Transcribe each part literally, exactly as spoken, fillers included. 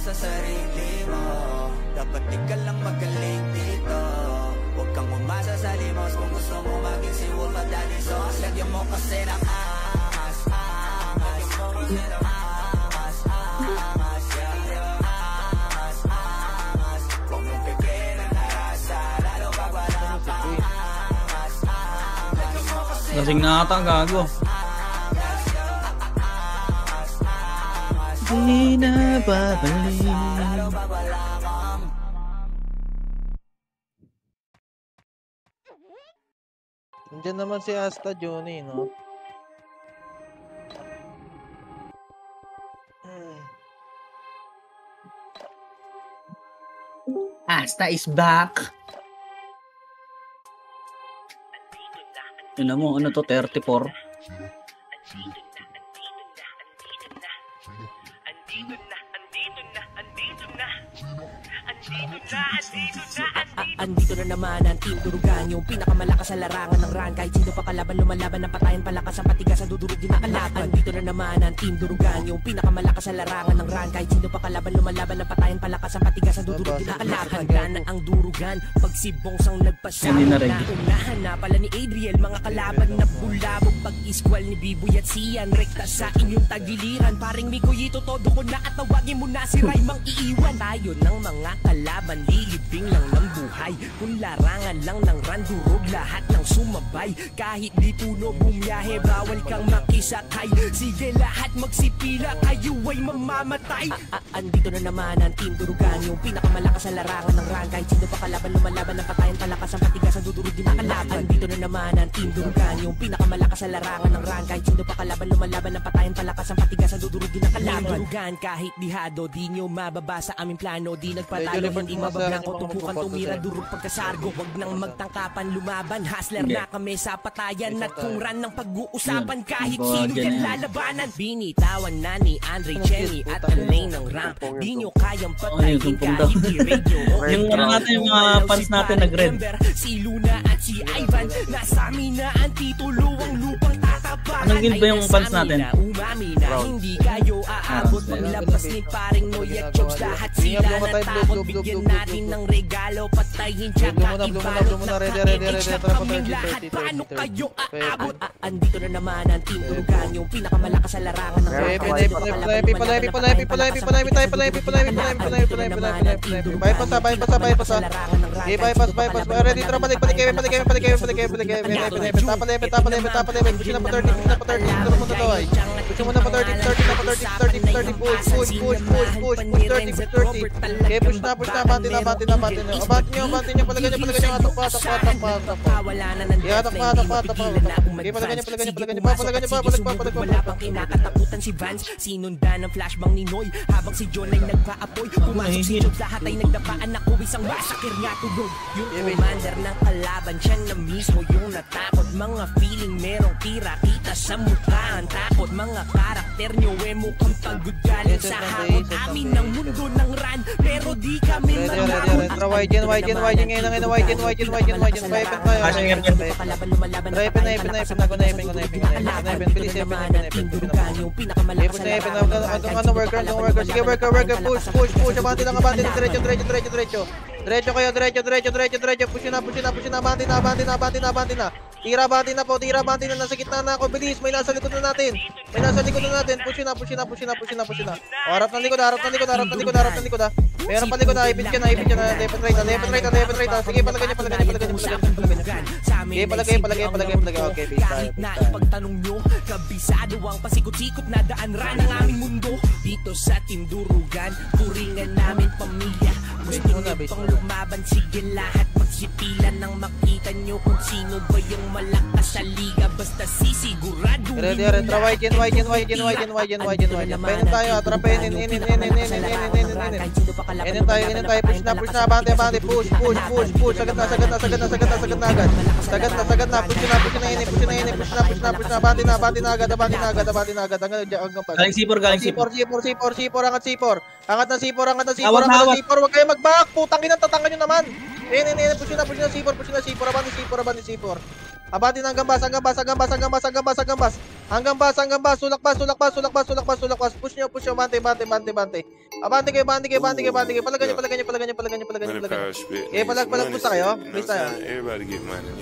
sa sarili mo. Dapat di ka lang magaling dito. Huwag kang umasa sa limos. Kung gusto mo maging si Wolf at Daddy Sauce, lagyan mo kasi ng angas, angas, angas, angas, yeah. Angas, angas. Kung yung pipiin ang narasa, lalo pag wala kang angas, angas. Lagyan mo kasi ng lasing na ata, gago. Di na babalik. Nandiyan naman si Asta Johnny, no? Asta is back. Yun mo, ano to, thirty-four? Andito na naman ang Team Durugan, yung pinakamalakas sa larangan ng run. Kahit sino pa kalaban, lumalaban ng patayan, palakas ang patigas, ang dudurog din ang kalaban. Andito na naman ang Team Durugan, yung pinakamalakas sa larangan ng run. Kahit sino pa kalaban, lumalaban ng patayan, palakas ang patigas, ang dudurog din ang kalaban. Handa na ang Durugan, pagsibong sang nagpasabi na unahan na pala ni Adriel. Mga kalaban na bulabog, pag-iskwal ni Biboy at Sian. Rekta sa inyong tagiliran, paring Mikoyito, todo ko na at tawagin mo na si Raymang iiwan. Tayo ng mga kalaban, lilibing lang ng buhay. Kung larangan lang ng randurog, lahat ng sumabay. Kahit di puno bumiyahe, bawal kang makisakay. Sige lahat magsipila, kayo ay mamamatay. Andito na naman ang Team Durugan, yung pinakamalakas sa larangan ng run. Kahit sino pa kalaban, lumalaban ng patayan, palakas ang patigas, ang dudurog din ang kalaban. Andito na naman ang Team Durugan, yung pinakamalakas sa larangan ng run. Kahit sino pa kalaban, lumalaban ng patayan, palakas ang patigas, ang dudurog din ang kalaban. Durugan, kahit dihado, di nyo mababasa aming plano. Di nagpatalo, hindi mabablangko, tumpukan, tumira, durog pagkasargo. Wag nang magtangkapan, lumaban. Hustler na kami sa patayan. At kung ran ng pag-uusapan, kahit sino yan lalabanan. Binitawan na ni Andre Chemi at Alain ng ramp. Di nyo kayang patayin kahit di radio. Yung ano natin, yung mga fans natin nag-red. Si Luna at si Ivan, nasa amin na ang titulo, ang lupang tatapakan. Anong guild ba yung fans natin? Umami na hindi kayo aabot. Paglabas ni paring Noy at Chokes, lahat sila natakot. Bigyan natin ng regalo, patayin siya kaibalot na pakinig na kaming lahat. Paano kayo aabot? Andito na naman ang Team Durugan, yung pinakamalakas sa larangan ng Palabi, palabi, palabi, palabi, palabi, palabi, palabi, tayo, palabi, palabi, palabi, palabi, palabi, palabi, bypass, bypass, bypass, okay, bypass, bypass, ready, tara, balik, balik, balik, balik, balik, balik, balik, balik, balik, tapa level, tapa level, tapa level, push na pa thirty, push na pa thirty, tara muna daw ay, push mo na pa thirty, thirty na pa thirty, thirty, thirty, push, push, push, push, push, push, thirty, push, thirty, okay, push na, push na, bati na, bati na, bati na, bati nyo, bati nyo, palagay nyo, palagay nyo, atak pa, atak pa, atak pa, atak pa, yeah, atak pa, atak pa, atak pa, okay, palagay nyo, palagay nyo, palagay nyo, palagay nyo, palagay nyo, palagay nyo, wala pang kinakatakutan si Vance, sinundan ng flashbang ni Noy, habang si John ay nagpa-apoy, pumasok si Chokes, lahat ay nagdapaan, ako isang masakir nga tulog, yung commander ng kalaban, siya na mismo yung natakot, mga feeling merong tira, kita sa mukha, ang takot, mga karakter nyo, eh mukhang pagod galing sa hakot, amin ng mundo ng run, pero di kami matakot. Tara, Wygen, Wygen, Wygen, ngayon na ngayon, Wygen, Wygen, Wygen, Wygen, Wygen tayo. Naipin, naipin, naipin, ako naipin, ko naipin, naipin, bilis, naipin, naipin, naipin, naipin, naipin, naipin, ano, worker, ano, worker, sige, worker, worker, push, push, push, abante lang, abante lang, diretso, diretso, diretso, diretso, diretso kayo, diretso, diretso, diretso, diretso, push na, push na, push na, abante na, abante na, abante na, abante na, tira, abante na po, tira, abante na, nasa gitna na ako, bilis, may nasa likod na natin, may nasa likod na natin, push na, push na, push na, push na, push na, harap ng likod, harap ng likod, harap ng likod, harap ng likod, meron pa likod, naipit ka, naipit ka na, left and right, left and right, left and right, sige, palagay niya, palagay niya, palagay niya, palagay niya, palagay niya, okay, palagay, palagay, palagay, palagay, okay, base tayo, kahit na ipagtanong nyo, kabisado ang pasikot-sikot na daan ran ng aming mundo. Dito sa Team Durugan, turingan namin pamilya. Gusto nyo pang lumaban, sige lahat magsipilan nang makita nyo kung sino ba yung malakas sa liga. Basta sisigurado ready, ready, tara, Wygen, Wygen, Wygen, Wygen, Wygen, Wygen, Wygen, painin tayo, atrapin, in, in, in, in, in, in, in, in, in, in, in, inin tayo, inin tayo, push na, push na, abante, abante, push, push, push, push, sagad na, sagad na, sagad na, sagad na, sagad na agad, sagad na, sagad na, push na, push na, inin, push na, inin, push na, push na, push na, abante na, abante na agad, abante na agad, abante na agad, hanggang hanggang pa. Galing C four, galing C four. C four, C four, C four, angat C four, angat na C four, angat na C four, angat na C four, wag kayo mag-back, putang ina, tatangan nyo naman. Inin, inin, push na, push na C four, push na C four, abante C four, abante C four. Abante na hanggang bas, hanggang bas, hanggang bas, hanggang bas, hanggang bas, hanggang bas. Hanggang bas, hanggang bas, sulak bas, sulak bas, sulak bas, sulak bas, sulak bas. Push nyo, push nyo, bante, bante, bante, bante. Abante kayo, bante kayo, bante kayo, bante kayo. Palagan nyo, palagan nyo, palagan nyo, palagan nyo, palagan nyo, palagan nyo. Eh, palag, palag pusta kayo. Please tayo. Everybody get money.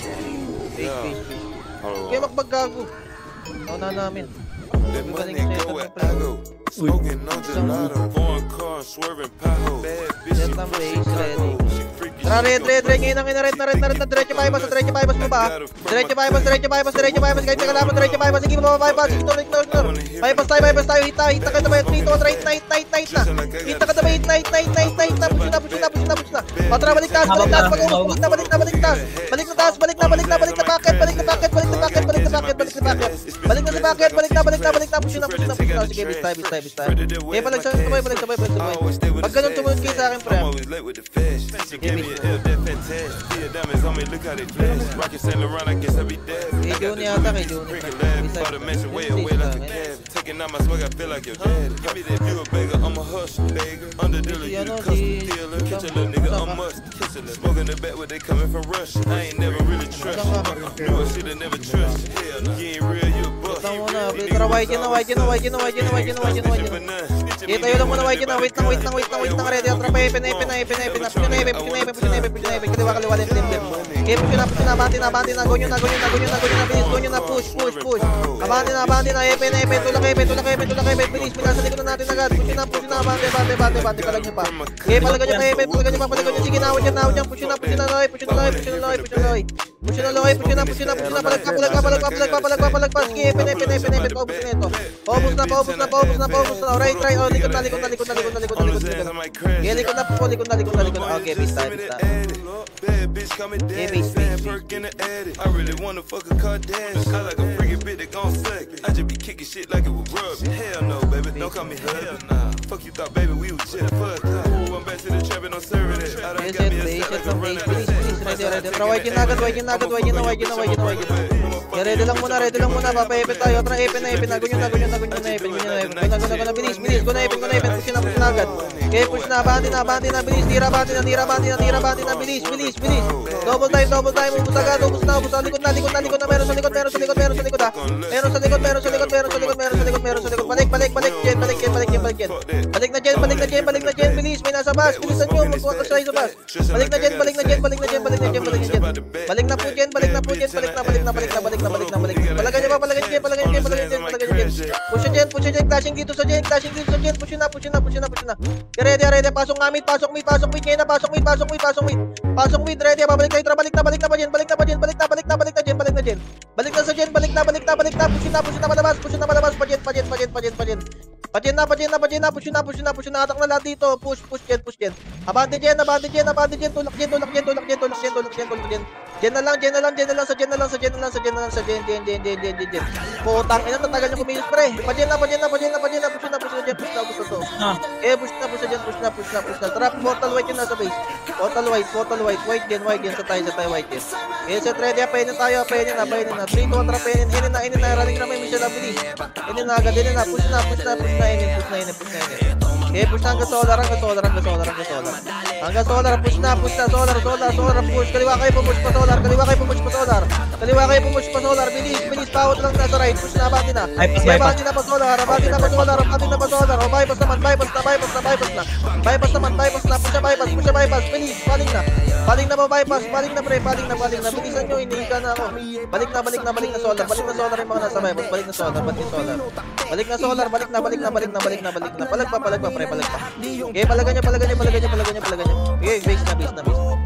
Base, base, base. Kayo magbaggago. Nauna namin. That money go where I go. Smoking on gelato. Foreign car, swerving pothole. Bad bitch, she Vietnam from base, ready. Chicago. She freaky, Tara, she red, from red, red, ngayon ang red, na red, na red, na diretso bypass, diretso bypass mo ba? Diretso bypass, diretso bypass, diretso bypass, kahit sa kalaban, diretso bypass, sige mo bypass, ignore, ignore, ignore. Bypass tayo, bypass tayo, hita, hita ka na ba, hita ka na, hit na, hit na, hit na, hit na. Hita ka na ba, hit na, hit na, hit na, hit na, hit na, push na, push na, push na, push na. Patra, balik taas, balik taas, pag-ubos, balik na, balik na, balik taas. Balik na taas, balik na, balik na, balik na, bucket, balik na, bucket, balik na, bucket, balik na, bucket, balik na, bucket. Balik na sa bucket, balik na, balik na, balik na, push na, push na, push na. Sige, bis tayo, bis tayo, bis tayo. Eh, balik sa, sabay, balik sabay, balik sabay. Pag ganun tumunod kayo sa akin, pre. I'm always late with the fish. She gave me a L, that fantastic. See the diamonds on me, look how they flash. Rockin' Saint Laurent, I guess I be dead. Kay Juni yata, kay Juni. Freaking laugh, for the mansion way away like a cab. Taking out my swag, I feel like your dad. Give me that, you a beggar, I'm a hustler, beggar. Under dealer, you the custom dealer. Catch a little nigga, I'm must. Smoking the back where they coming from rush. I ain't never really trust. You a shit I never trust. Hell, you ain't real, you a bust. Tama muna, tara, white yun na, white yun na, white yun na, white yun na, white yun na, white yun na, white yun na. Okay, tayo lang muna, white yun na, wait lang, wait lang, wait lang, wait lang, ready, atra pa, ipin, ipin, ipin, ipin, push na, ipin, push na, ipin, push na, ipin, push na, ipin, kaliwa, kaliwa, left, left, left. Okay, push na, push na, abante na, abante na, gonyo na, gonyo na, gonyo na, gonyo na, bilis, gonyo na, push, push, push. Abante na, abante na, ipin, ipin, tulak, ipin, tulak, ipin, tulak, ipin, bilis, pinasa likod na natin agad, push na, push na, abante, abante, abante, abante, palag nyo pa. Okay, palagan nyo pa, ipin, palagan nyo pa, palagan nyo, sige, nawad yan, nawad yan, push na, push na, loy, push na, loy, push na, loy, push na, loy. Push na, loy, push na, push na, push na, palag pa, palag pa, palag pa, palag pa, palag pa, palag pa, sige, ipin, ipin, ipin, ipin, paubos na ito. Paubos na, paubos na, paubos na, paubos na, right, right, oh, likod na, likod na, likod na, likod na, likod na, likod na, likod na. Okay, likod na po, likod na, likod na, likod na, okay, bis tayo, bis tayo. Bad bitch call me daddy. Fat perk in the attic. I really wanna fuck a Kardashian. I like a freaking bitch that gon' suck. I just be kicking shit like it was rubber. Hell no, baby, don't call me husband. Nah, fuck you thought, baby, we was just fucked up. Went back to the trap and I'm serving it. I done got me a set like a running Bilis, bilis, ready, ready. Tara, white yun na agad, white yun na agad, white yun na, white yun na, white yun na, white yun na. Okay, ready lang muna, ready lang muna, papaipin tayo. Tara, ipin na, ipin na, gunyo na, gunyo na, gunyo na, ipin, gunyo na, ipin. Guna, guna, guna, bilis, bilis, guna, ipin, guna, ipin, push na, push na agad. Okay, push na, abante na, abante na, bilis, tira, abante na, tira, abante na, tira, abante na, bilis, bilis, bilis. Double time, double time, ubus agad, ubus na, ubus na, likod na, likod na, likod na, meron sa likod, meron sa likod, meron sa likod, ha. Meron sa likod, meron sa likod, meron sa likod, meron sa likod, meron sa likod. Balik, balik, balik, Jen, balik, Jen, balik, Jen, balik, Jen. Balik na, Jen, balik na, Jen, balik na, Jen, bilis, may nasa bus, bilisan nyo, magkuha ka sa bus. Balik na, Jen, balik na, Jen, balik na, Jen, balik na, Jen, balik na, Jen. Balik na po, Jen, balik na po, Jen, balik na, balik na, balik na, balik na, balik na, balik na. Palagan nyo pa, palagan nyo, palagan nyo, palagan nyo, palagan nyo, Jen. Push Jen, push Jen, clashing dito sa Jen, clashing dito sa Jen, push na, push na, push na, push na. Ready, ready, pasok nga mid, pasok mid, pasok mid, ngayon na, pasok mid, pasok mid, pasok mid. Pasok mid, ready, babalik tayo, balik na, balik na pa Jen, balik na pa Jen, balik na, balik na, balik na Jen, balik na Jen. Balik na sa Jen, balik na, balik na, balik na, push na, push na, malabas, push na, malabas, pa Jen, pa Jen, pa Jen, pa Jen, pa Jen. Pa Jen na, pa Jen na, pa Jen na, push na, push na, push na, atak na lahat dito, push, push Jen, push Jen. Abante Jen, abante Jen, abante Jen, tulak Jen, tulak Jen, tulak Jen, tulak Jen, tulak Jen, tulak Jen. Jen na lang, Jen na lang, Jen na lang, sa Jen na lang, sa Jen na lang, sa Jen na lang, sa Jen, Jen, Jen, Jen, Jen, Jen, Jen. Putang ina, tatagal niyo kumilos pre. Pa Jen na, pa Jen na, pa Jen na, pa Jen na, push na, push na Jen, push na, push na to. Eh, push na, push na Jen, push na, push na, push na. Trap, portal white yun nasa base. Portal white, portal white, white Jen, white Jen, sa tayo, sa tayo, white Jen. Eh, set ready, apayin tayo, apayin na, apayin na. three, two, trap, inin, inin na, inin na, running na may Michelle Abilis. Inin na agad, inin na, push na, push na, push na, inin, push na, inin, push na, inin. Eh, push na hanggang solar, hanggang solar, hanggang solar, hanggang solar. Hanggang solar, push na, push na, solar, solar, solar, push. Kaliwa kayo pumush pa solar, kaliwa kayo pumush pa solar. Kaliwa kayo pumush pa solar, bilis, bilis, bawat lang nasa right, push na, abante na. Abante na pa solar, abante na pa solar, abante na pa solar. O, bypass naman, bypass na, bypass na, bypass na. Bypass naman, bypass na, push na, bypass, push na, bypass, bilis, paling na. Paling na ba, bypass, paling na pre, paling na, paling na. Bilisan nyo, inihiga na ako. Balik na, balik na, balik na solar, balik na solar yung mga nasa bypass, balik na solar, balik na solar. Balik na solar, balik na, balik na, balik na, balik na, balik na. Palag pa, palag pa, pre, palag pa. Okay, palagan niya, palagan niya, palagan niya, palagan niya, palagan niya. Okay, base na, base na, base na.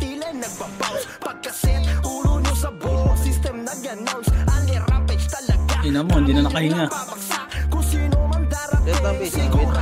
Ina mo, hindi na nakahinga. Base na, base na, base na.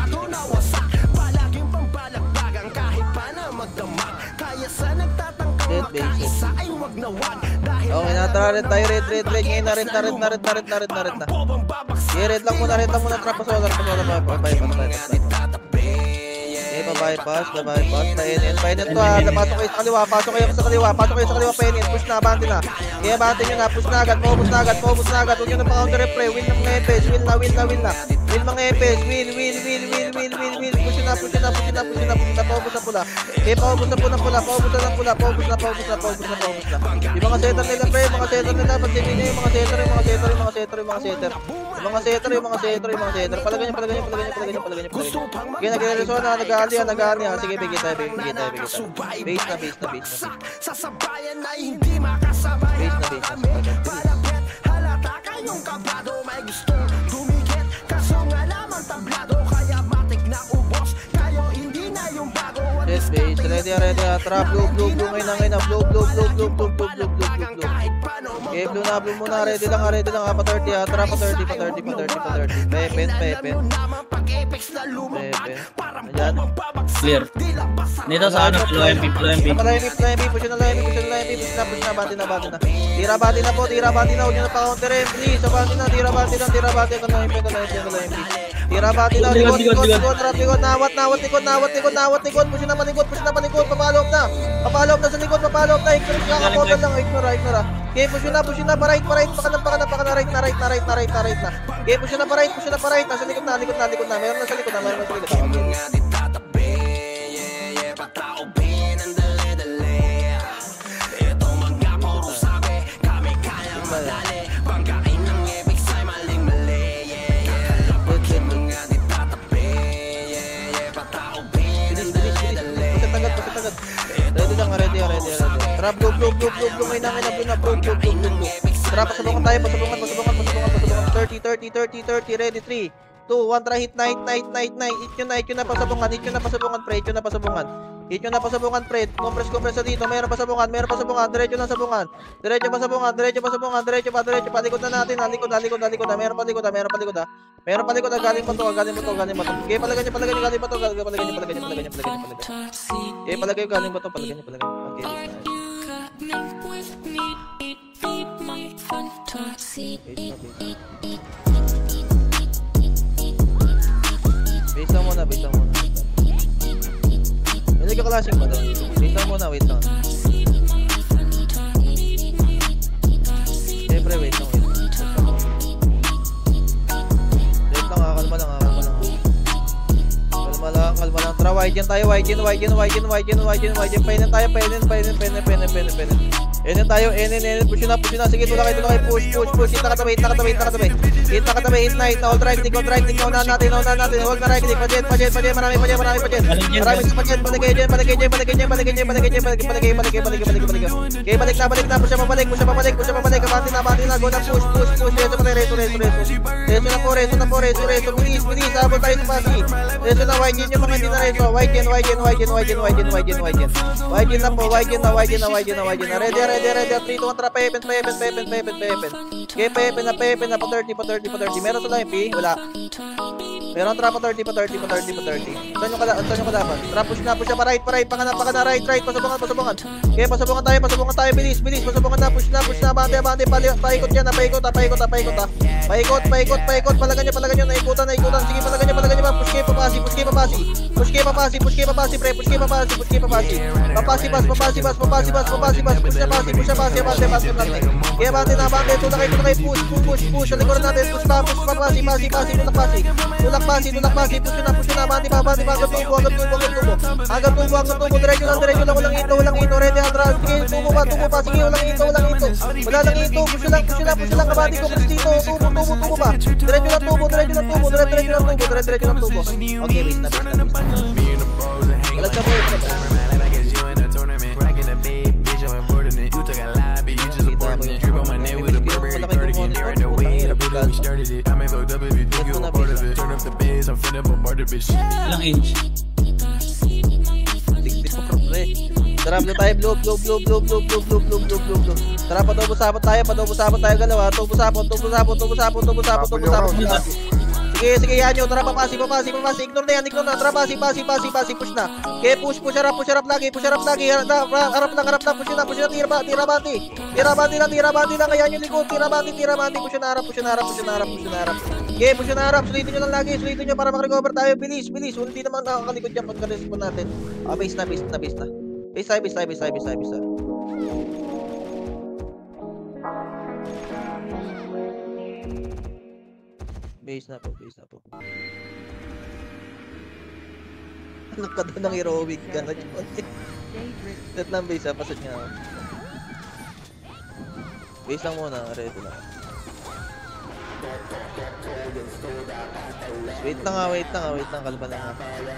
Dead base. Okay na, tara red tayo, red, red, red. Ngayon na red, na red, na red, na red, na red, na red na. Okay, red lang muna, red lang muna, trap pa solar, pa solar, pa bypass, bypass. Okay, pa-bypass, pa-bypass, pa-inin, pa-inin to ha, pasok kayo sa kaliwa, pasok kayo sa kaliwa, pasok kayo sa kaliwa, pa-inin, push na, abante na. Okay, abante nyo na, push na agad, paubos na agad, paubos na agad, huwag nyo na pa-counter repre, win ng Nepes, win na, win na, win na. Win mga epes, win, win, win, win, win, win, win. Push na, push na, push na, push na, push na, paubos na pula. Okay, paubos na pula, pula, paubos na pula, paubos na, paubos na, paubos na, paubos na. Yung mga setter nila, pre, mga setter nila, pagtingin niyo yung mga setter, yung mga setter, yung mga setter, yung mga setter. Yung mga setter, yung mga setter, yung mga setter. Palagay niyo, palagay niyo, palagay niyo, palagay niyo, palagay niyo, palagay niyo. Okay, nagre-resolve na, nag-aali yan, nag-aali yan. Sige, bigay tayo, bigay tayo, bigay tayo. Base na, base na, base na. Sasabayan ay hindi makasabay. Base na, base na. Halata kayong kabado, may gustong tumigit. Kaso nga lamang tablado, kaya matik na ubos. Kayo hindi na yung bago. Yes, base. Ready, ready. Trap, blue, blue, blue. Ngayon na, ngayon na. Blue, blue, blue, blue, blue, blue, blue, blue, blue. Okay, blue na, blue muna. Ready lang, ready lang. Pa thirty, ha. Trap, pa thirty, pa thirty, pa thirty, pa thirty. Pepen, pepen. Pepen. Ayan. Clear. Dito sa ano, low M P, low M P. Low M P, low M P. Push na, low M P, push na, low M P. Push na, push na. Bati na, bati na. Tira bati na po, tira bati na. Huwag nyo na pa-counterin. Please, sa bati na. Tira bati na, tira bati. Ito low M P, ito low M P, ito low M P. Tira bati na. Likod, likod, likod. Trap, likod. Nawat, nawat, likod, nawat, likod, nawat, likod. Push na, malikod, push na, malikod. Papalop na. Papalop na sa likod, papalop na. Ignore, kakakotan lang. Ignore, ignore. Okay, push na, push na. Pa-right, pa-right. Paka na, paka na, paka na. Right na, right na, right na, right na, right na. Okay, push na, pa-right, push na, pa-right. Nasa likod na, likod na, likod na. Meron na sa likod na, meron na sa likod na. Ready lang, ready, ready, ready. Trap, blue, blue, blue, blue, blue. Ngayon na, ngayon na, blue na, blue, blue, blue, blue, blue. Trap, pasabungan tayo, pasabungan, pasabungan, pasabungan, pasabungan. thirty, thirty, thirty, thirty, ready, three, two, one, try hit, night, night, night, night. Hit yun na, hit yun na, pasabungan, hit yun na, pasabungan, pre, hit yun na, pasabungan. Hit yun na, pasabungan, pre. Compress, compress na dito, mayroon pasabungan, mayroon pasabungan, diretso na sabungan. Diretso pasabungan, diretso pasabungan, diretso pa, diretso pa, likod na natin, halikod, halikod, halikod na, mayroon pa likod na, mayroon pa likod na. Meron pa likod na, galing mo to, galing mo to, galing mo to. Okay, palagay niyo, palagay niyo, galing mo to, palagay niyo, palagay niyo, palagay niyo, palagay niyo, palagay niyo. Okay, palagay niyo, galing mo to, palagay niyo, palagay niyo. Okay, base lang muna, base lang muna. Hindi ka klaseng ba doon? Wait lang muna, wait lang. Siyempre, wait lang, wait lang. Wait lang, kalma lang, kalma lang. Kalma lang, kalma lang. Tara, wide yan tayo, wide yan, wide yan, wide yan, wide yan, wide yan, wide yan. Painin tayo, painin, painin, painin, painin, painin, painin. Enen tayo, enen, enen, push na, push na. Sige, tulakay, tulakay, push, push, push. Hit na katabi, hit na katabi, hit na katabi. Hit na katabi, hit na, hit na. All right click, all right click. Naunahan natin, naunahan natin. Hold na right click. Pajet, pajet, pajet. Marami pajet, marami pajet. Marami sa pajet. Paligay dyan, paligay dyan, paligay dyan, paligay dyan, paligay dyan, paligay, paligay, paligay, paligay, paligay, paligay. Okay, balik na, balik na. Push na, pabalik, push na, pabalik, push na, pabalik. Abante na, abante na. Go na, push, push, push. Reso pa tayo, reso, reso, reso. Reso na po, reso na po, reso, reso. Bilis, bilis. Habol tayo sa pasi. Reso na, wide yan yung mga hindi na reso. Wide yan, wide yan, wide yan, wide yan, wide yan, wide yan, wide yan. Wide yan na po, wide yan na, wide yan na, wide yan na, wide yan na. Ready, ready, ready. three, two, one, trap, pepen, pepen, pepen, pepen, pepen. Okay, pepen na, pepen na, pa thirty, pa thirty, pa thirty. Meron sa live, eh? Wala. Meron trap, pa thirty, pa thirty, pa thirty, pa thirty. Saan yung kalaban? Saan yung kalaban? Trap, push na, push na, pa right, pa right, pa kanan, pa kanan, right, right. Pasabungan, pasabungan. Okay, pasabungan tayo, pasabungan tayo. Bilis, bilis. Pasabungan na, push na, push na, abante, abante. Paikot yan, paikot, paikot, paikot, paikot, paikot, paikot. Palagan niya, palagan niya. Naikutan, naikutan. Sige, palagan niya, palagan niya. Push kayo, papasi, push kayo, papasi. Push kayo, papasi, push kayo, papasi, pre. Push kayo, papasi, push kayo, papasi. Papasi, bas, papasi, bas, papasi, bas, papasi, bas. Push na, pasi, push na, pasi, abante, abante, abante. Okay, abante na, abante. Tulak kayo, tulak kayo. Push, push, push, push. Sa likuran natin. Push pa, push pa, pasi, pasi, pasi. Tulak, pasi. Tulak, pasi, tulak, pasi. Push na, push na, abante pa, abante pa. Hanggang tubo, hanggang tubo, hanggang tubo. Hanggang tubo, hanggang tubo. Diretso lang, diretso lang. Walang ito, walang ito. Ready, atras. Sige, tubo pa, tubo pa. Sige, walang ito, walang ito. Wala lang ito. Push lang, push lang, push lang. Abante ko, push dito. Tubo, tubo, tubo pa. Diretso lang tubo, diretso lang tubo. Diretso lang tubo, diretso lang tubo. Okay, wait na, wait na, wait na. Walang sa boy. Ilang inch? Tara, blue tayo, blue, blue, blue, blue, blue, blue, blue, blue, blue, blue, blue. Tara, patubos-sapot tayo, patubos-sapot tayo, galawa. Tubos-sapot, tubos-sapot, tubos-sapot, tubos-sapot, tubos-sapot. Sige, sige, yan yun. Tara, papasi, papasi, papasi. Ignore na yan, ignore na. Tara, pasi, pasi, pasi, pasi, push na. Okay, push, push, harap, push, harap lagi, push, harap lagi. Harap na, harap na, harap na, push na, push na, tira ba, tira bati. Tira bati lang, tira bati lang. Kaya yung likod, tira bati, tira bati. Push na, harap, push na, harap, push na, harap, push na, harap. Okay, push na, harap. Sulitin nyo lang lagi, sulitin nyo para makarecover tayo. Bilis, bilis. Hindi naman nakakalikod yan pagka-respond natin. Ah, base na, base na, base na. Base tayo, base tayo, base tayo, base tayo, base tayo. Base na po, base na po. Nakada ng heroic ka na dyan. Set lang base ha, pasad nga. Base lang muna, ready lang. Wait lang ha, wait lang ha, wait lang, kalban lang ha.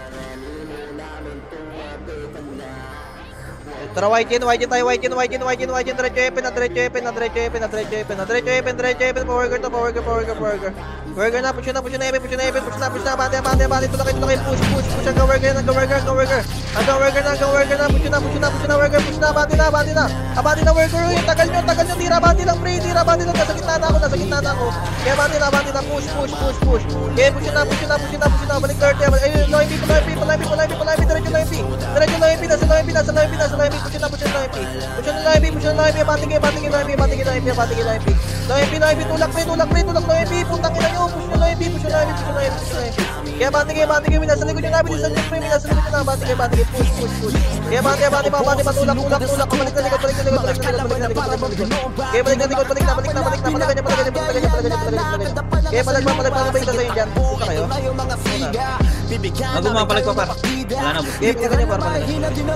Tara, white in, white in tayo, white in, white in, white in, white in, diretso epen, na diretso epen, na diretso epen, na diretso epen, na diretso epen, diretso epen, power girl to, power girl, power girl, power girl. Power girl na, push na, push na epen, push na epen, push na, push na, bante, bante, bante, tulak, tulak, push, push, push, hanggang worker, hanggang worker, hanggang worker. Hanggang worker na, hanggang worker na, push na, push na, push na, worker, push na, bante na, bante na. Abante na worker, yun, tagal nyo, tagal nyo, tira, bante lang, pre, tira, bante lang, nasa gitna na ako, nasa gitna na ako. Kaya bante na, bante na, push, push, push, push. Kaya push na, push na, push na, push na, balik thirty, ayun, low M P, low M P, low M P, low M P, low M P, diretso low M P. Diretso low M P, nasa low M P, nasa low M P, nasa low M P, push na, push na, low M P. Push na low M P, push na low M P, bating kayo, bating kayo low M P, bating kayo low M P, bating kayo low M P. Low M P, low M P, tulak pre, tulak pre, tulak low M P, putang ina nyo, push na low M P, push na low M P, push na low M P, push na low M P. Kaya bating kayo, bating kayo, minasa likod nyo na, bilisan nyo pre, minasa likod nyo na, bating kayo, bating kayo, push, push, push. Kaya bating, bating, bating, bating, tulak, tulak, tulak, balik na likod, balik na likod, balik na likod, balik na likod, balik na likod. Kaya balik na likod, balik na, balik na, balik na, balik na, balik na, balik na, balik na, balik na, balik na. Kaya balik na, balik na, balik na, sa'yo dyan, puta kayo. Ako mapalag pa par. Wala na, Kaya balik na par, balik.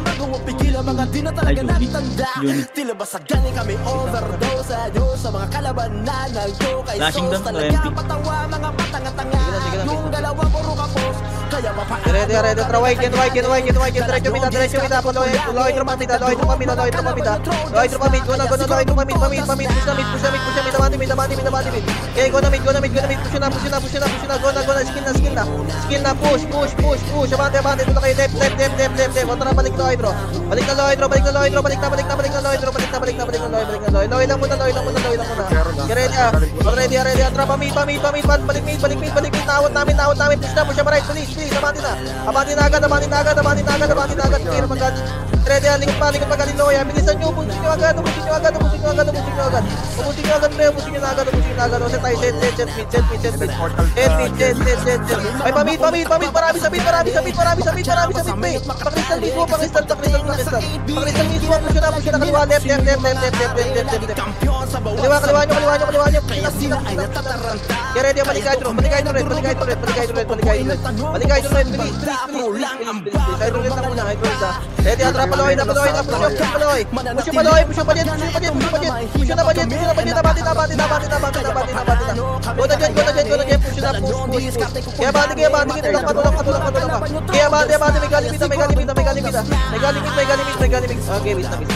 Ay, unit. Tila basagani kami overdose sa mga kalabanan nagko kay Flashing doon, Sos low M P. patawa mga patanga-tanga yung dalawang puro kapos kaya mapaano Ready, ready, tara, white in, white in, white in, white in, diretso mita, diretso mita, loy, loy, tropa mita, loy, tropa mita, loy, tropa mita, loy, tropa mita, go na, go na, loy, tropa mita, pamit, pamit, push na, mid, push na, mid, push na, mid, abati, mid, abati, mid, abati, mid. Okay, go na, mid, go na, mid, go na, mid, push na, push na, push na, push na, go na, go na, skill na, skill na, skill na, push, push, push, push, abante, abante, tulak kayo, left, left, left, left, left, left, tara, balik na, hydro, balik na, hydro, balik na, hydro, balik na, balik na, balik na, hydro, balik na, balik na, balik na, balik na, loy, loy lang muna, loy lang muna, loy lang muna. Ready, ah, ready, ready, tara, pamit, pamit, pamit, balik mid, balik mid, balik mid, tawad namin, tawad namin, push na, push na, right, please, please, abante na, abante na agad, abante na agad, abante na agad, abante na agad, clear magad. Ready, lingkod pa, lingkod pa, Galiloy, bilisan nyo, ubusin nyo agad, ubusin nyo agad, ubusin nyo agad, ubusin nyo agad, ubusin nyo agad, pre, ubusin nyo na agad, ubusin nyo na agad, ubusin tayo, set, set, set, mid, set, mid, set, mid, set, mid, set, set, set, set, ay, pamit, pamit, pamit, marami sa mid, marami sa mid, marami sa mid, marami sa mid, pre, pakristal mismo, pakristal, pakristal, pakristal, pakristal mismo, push na, push na, kaliwa, left, left, left, left, left, left, left, left, left, kaliwa, kaliwa nyo, kaliwa nyo, kaliwa nyo, push na, push na, push na, push na, kaya ready, balikay dro, balikay dro, balikay dro, balikay dro, balikay dro, balikay dro, please, please, please, please, please, hydro rin lang muna, hydro rin lang, ready, atra, paloy na, paloy na, push up, push paloy, push up paloy, push up budget, push up budget, push up budget, push na budget, push na budget, abati na, abati na, abati na, abati na, abati na, abati na, go na dyan, go na dyan, go na dyan, push na, push, push, push, kaya abati, kaya abati, tulak pa, tulak pa, tulak pa, tulak pa, kaya abati, abati, may galimit na, may galimit na, may galimit na, may galimit, may galimit, may galimit, okay, wait na, wait na.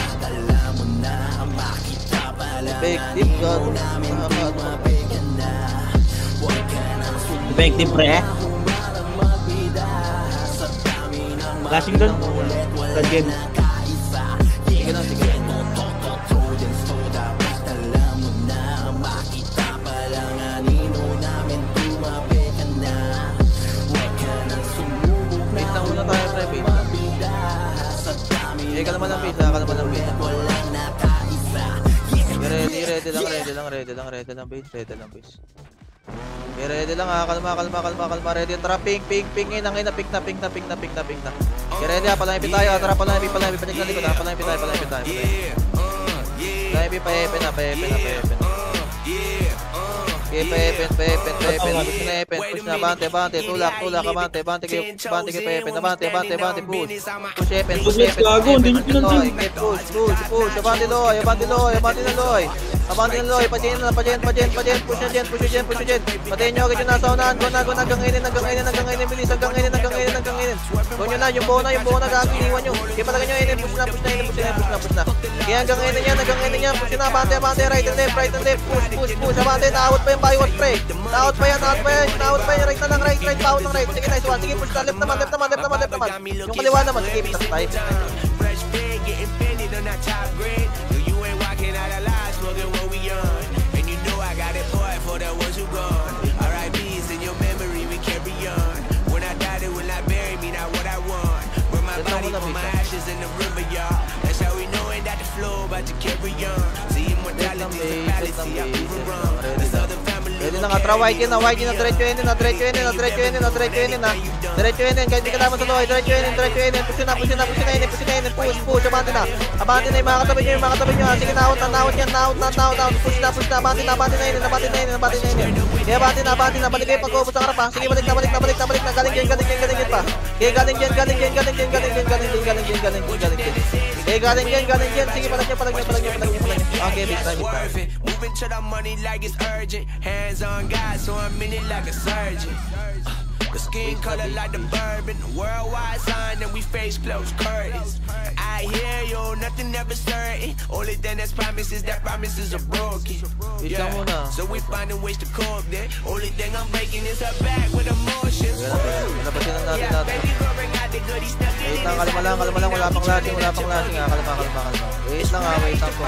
Effective God, Effective pre. Flashing doon. Third game. sige na, sige na. Wait lang muna tayo, pre, wait lang. Eh, ka naman ang pizza, ka naman ang pizza. Ready, ready lang, ready lang, ready lang, ready lang, base, ready lang, base. Okay, ready lang ha, kalma, kalma, kalma, kalma, ready. Tara, ping, ping, ping, in, angin na, ping na, ping na, ping na, ping na, ping na. Okay, ready ha, palamipin tayo, tara, palamipin, palamipin, panik na likod ha, palamipin tayo, palamipin tayo, palamipin, paepin na, paepin na, paepin na. Okay, paepin, paepin, paepin, push na, paepin, push na, bante, bante, tulak, tulak, abante, bante kayo, bante kayo, paepin, abante, bante, bante, push, push, paepin, push, paepin, paepin, push, push, push, abante loy, abante loy, abante na loy. Abante na loy, pajen na, pajen, pajen, pajen, push na dyan, push na dyan, push na dyan. Patayin nyo agad yung nasa unahan, go na, go na, hanggang ngayon, hanggang ngayon, hanggang ngayon, bilis, hanggang ngayon, hanggang ngayon, hanggang ngayon. Go nyo na, yung buo na, yung buo na, gagawin, iniwan nyo. Kaya palagan nyo, inin, push na, push na, inin, push na, push na, push na. Kaya hanggang ngayon yan, hanggang ngayon yan, push na, abante, abante, right and left, right and left, push, push, push, abante, naawat pa yung byward spray. Naawat pa yan, naawat pa yan, naawat pa yan, right na lang, right, right, bawat ng right. Sige, nice one, sige, push na, left naman, left naman, left naman, left naman. Yung kaliwa naman, sige, pitas tayo. fresh bag getting fitted on that top grade you ain't walking out alive smoking what we on and you know I got it boy for the ones who gone R I P's in your memory we carry on when I die they will not bury me not what I want burn my body for my ashes in the river y'all that's how we knowing that the flow about to carry on see immortality is a fallacy I prove it wrong this other family Ready na nga, tara, white yun na, white yun na, diretso yun na, diretso yun na, diretso yun na, diretso yun na. Diretso yun yun, kahit di ka naman sa loy. Diretso yun yun, diretso yun yun. Push na, push na, push na yun, push na yun, push, push, abante na. Abante na yung mga katabi nyo, yung mga katabi nyo. Sige, naot na, naot yan, naot na, naot na. Push na, push na, abante na, abante na yun, abante na yun, abante na yun. Kaya abante na, abante na, balik kayo pag-ubos sa harap ha. Sige, balik na, balik na, balik na, balik na. Galing yan, galing yan, galing yan pa. Kaya galing yan, galing yan, galing yan, galing yan, galing yan, galing yan, galing yan, galing yan. Kaya galing yan, galing yan. Sige, palag yan, palag yan, palag yan, palag yan, palag yan. Okay, big time, big time. Moving to the money like it's urgent. Hands on God, so I'm in it like a surgeon. Uh, the skin color like the bourbon. Worldwide sign and we face close curtains. I hear you, nothing ever certain. Only thing that's promised is that promises are broken. Yeah, so we finding ways to cope there. Only thing I'm breaking is her back with emotions. Yeah, baby girl bring out the goodies. Wait lang, kalma lang, kalma lang. Wala pang lasing, wala pang lasing. Kalma, kalma, kalma. Wait lang ha, wait lang po.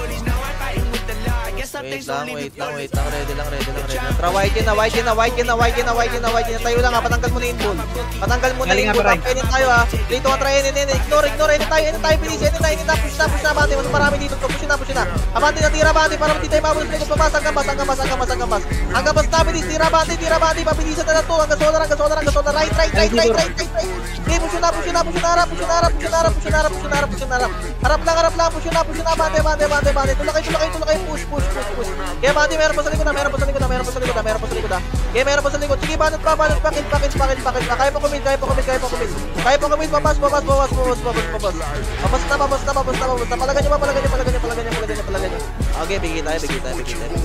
Wait lang, wait lang, wait lang, ready lang, ready lang, ready lang. Tara, white in na, white in na, white in na, white in na, white in na, white in na. Tayo lang ha, patanggal mo na yung bull. Patanggal mo na yung bull. Painin tayo ha. Dito ka, try, inin, inin. Ignore, ignore, inin tayo, inin tayo, bilis, inin tayo, inin tayo, push na, push na, abante. Mas marami dito, push na, push na. Abante na, tira, abante, para hindi tayo mabulot. Pabas, hanggang bas, hanggang bas, hanggang bas, hanggang bas. Hanggang bas na, bilis, tira, abante, tira, abante. Pabilisan na lang to, hanggang solar, hanggang solar, hanggang solar. Right, right, right, right, right, right, right. Okay, push na, push na, push na, harap, push na, harap, push na, harap, push na, harap, push na, harap, push na, harap. Harap lang, harap lang, push na, push na, abante, abante, abante, abante. Tulakay, tulakay, tulakay, push, push, push, push. Kaya abante, meron pa sa likod na, meron pa sa likod na, meron pa sa likod na, meron pa sa likod na. Kaya meron pa sa likod. Sige, banot pa, banot pa, kill pa, kill pa, kill pa, kill pa. Kaya pa kumid, kaya pa kumid, kaya pa kumid. Kaya pa kumid, babas, babas, babas, babas, babas, babas. Babas na, babas na, babas na, babas na. Palagan nyo ba, palagan nyo, palagan nyo, palagan nyo, palagan nyo, palagan nyo. Okay, bigay tayo, bigay tayo, bigay tayo.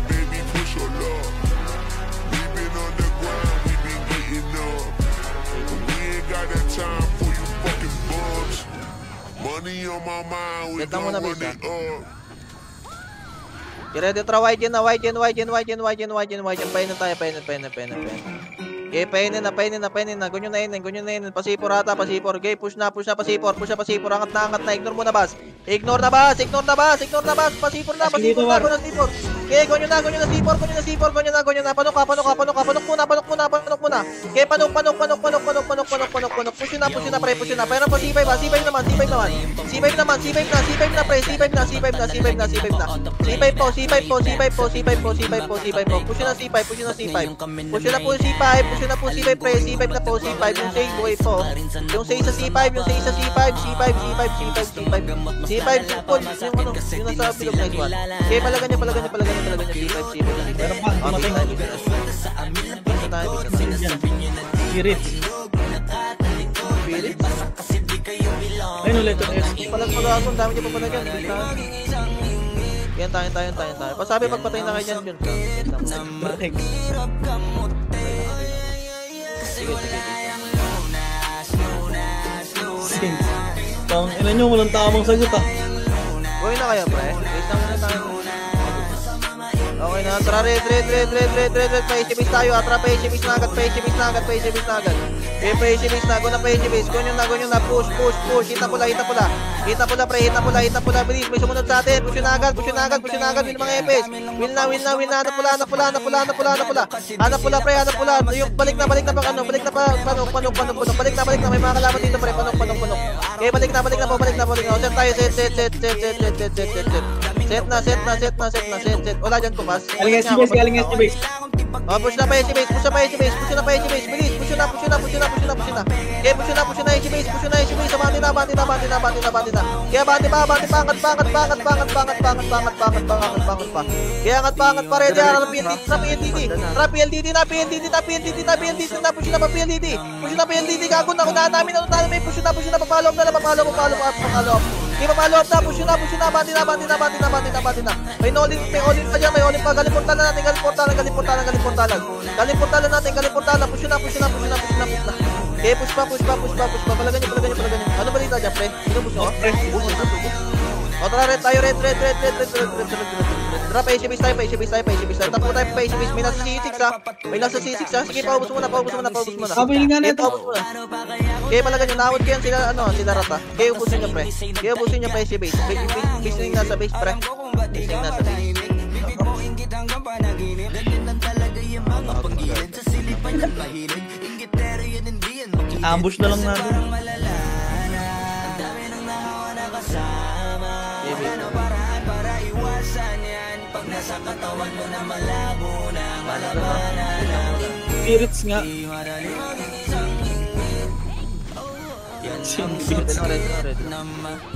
Get lang muna, base ha. I-ready try white yan na, white yan, white yan, white yan, white yan, white yan, white yan. Painin tayo, painin, painin, painin, painin. Okay, painin na, painin na, painin na. Ganyan na yun, ganyan na yun. Pasipor ata, pasipor. Okay, push na, push na, pasipor. Push na, pasipor. Angat na, angat na. Ignore mo na, bas. Ignore na, bas. Ignore na, bas. Ignore na, bas. Pasipor na, pasipor na, ganyan na, sipor. Okay, ganyan na, ganyan na, sipor. Ganyan na, sipor. Ganyan na, ganyan na. Panok ka, panok ka, panok ka. Panok muna, panok muna, panok muna. Okay, panok, panok, panok, panok, panok, panok, panok, panok, panok. Push na, push na, pre, push na. Pero pa, C five ba? C five naman, C five naman. C five naman, C five na, C five na, pre. C five na, C five na, C five na, C five na. C five po, C five po, C five po, C five po, C five po, C five po. Push na, C five, push na, C five. Push na po, C five, push na po, C five, pre. C five na po, C five. Yung say, buhay po. Yung say sa C five, yung say sa C five, C five, C five, C five, C five. C five, simple. Yung ano, yung nasa bilog na one. Okay, palagan niya, palagan niya, palagan niya, palagan niya. C five, C five, C five. Okay, tayo. Bisa tayo, bisa tayo. Spirit. Spirit? Ayun ulit yung S. Palag mag-ason, dami niya pa pala dyan. Yan tayo, tayo, tayo, tayo. Pasabi pagpatay na kayo dyan, yun. Perfect. Sige, sige, sige. Tang ina nyo, walang tamang sagot ah. Gawin na kaya, pre. Wait lang muna tayo. Okay na, tara, red, red, red, red, red, red, red. Pa-H-base tayo, atra, pa-H-base na agad, pa-H-base na agad, pa-H-base na agad. Okay, pa-H-base na, go na pa-H-base. Ganyan na, ganyan na, push, push, push. Hit na pula, hit na pula. Hit na pula, pre, hit na pula, hit na pula. Bilis, may sumunod sa atin. Push na agad, push na agad, push na agad. Win mga epes. Win na, win na, win na. Hanap pula, hanap pula, hanap pula, hanap pula, hanap pula. Hanap pula, pre, hanap pula. Yung balik na, balik na pa, ano, balik na pa, panok, panok, panok, panok. Balik na, balik na, may mga kalaban dito, pre, panok, panok, panok. Okay, balik na, balik na po, balik na, balik na. Set tayo, set, set, set, set, set, set, set, set, set, set. Set na, set na, set na, set na, set, set. Wala dyan kupas. Galing S base, galing S base. Oh, push na pa H-base, push na pa H-base, push na pa H-base, bilis, push na, push na, push na, push na, push na. Okay, push na, push na H-base, push na H-base, abante na, abante na, abante na, abante na, abante na. Kaya abante pa, abante pa, angat pa, angat pa, angat pa, angat pa, angat pa, angat pa, angat pa, angat pa, angat pa, angat pa. Kaya angat pa, angat pa, ready, harap P L D D, na P L D D, na P L D D, na P L D D, na P L D D, na P L D D, na push na pa P L D D, push na P L D D, gago na, unahan namin, unahan namin, push na, push na, papalo na lang, papalo, papalo, papalo. Okay, papalo up na, push na, push na, abante na, abante na, abante na, abante na, abante na. May no-olin, may olin pa dyan, may olin pa, galiportalan natin, galiportalan, galiportalan, galiportalan. Galiportalan natin, galiportalan, push na, push na, push na, push na, push na. Okay, push pa, push pa, push pa, push pa, palagan nyo, palagan nyo, palagan nyo. Ano ba dito dyan, pre? Sino push nyo? O, tara, red tayo, red, red, red, red, red, red, red, red, red. Tara, pa H-base tayo, pa H-base tayo, pa H-base tayo. Tapo tayo pa H-base, may nasa C six ha. May nasa C six ha. Sige, paubos muna, paubos muna, paubos muna. Kabili nga na ito. Okay, palagan nyo, nawad kayo sila, ano, sila rata. Okay, ubusin nyo, pre. Okay, ubusin nyo pa H-base. Base na yung nasa base, pre. Base na yung nasa base. Ambush na lang natin. Spirits nga. Ready lang, ready lang, ready lang.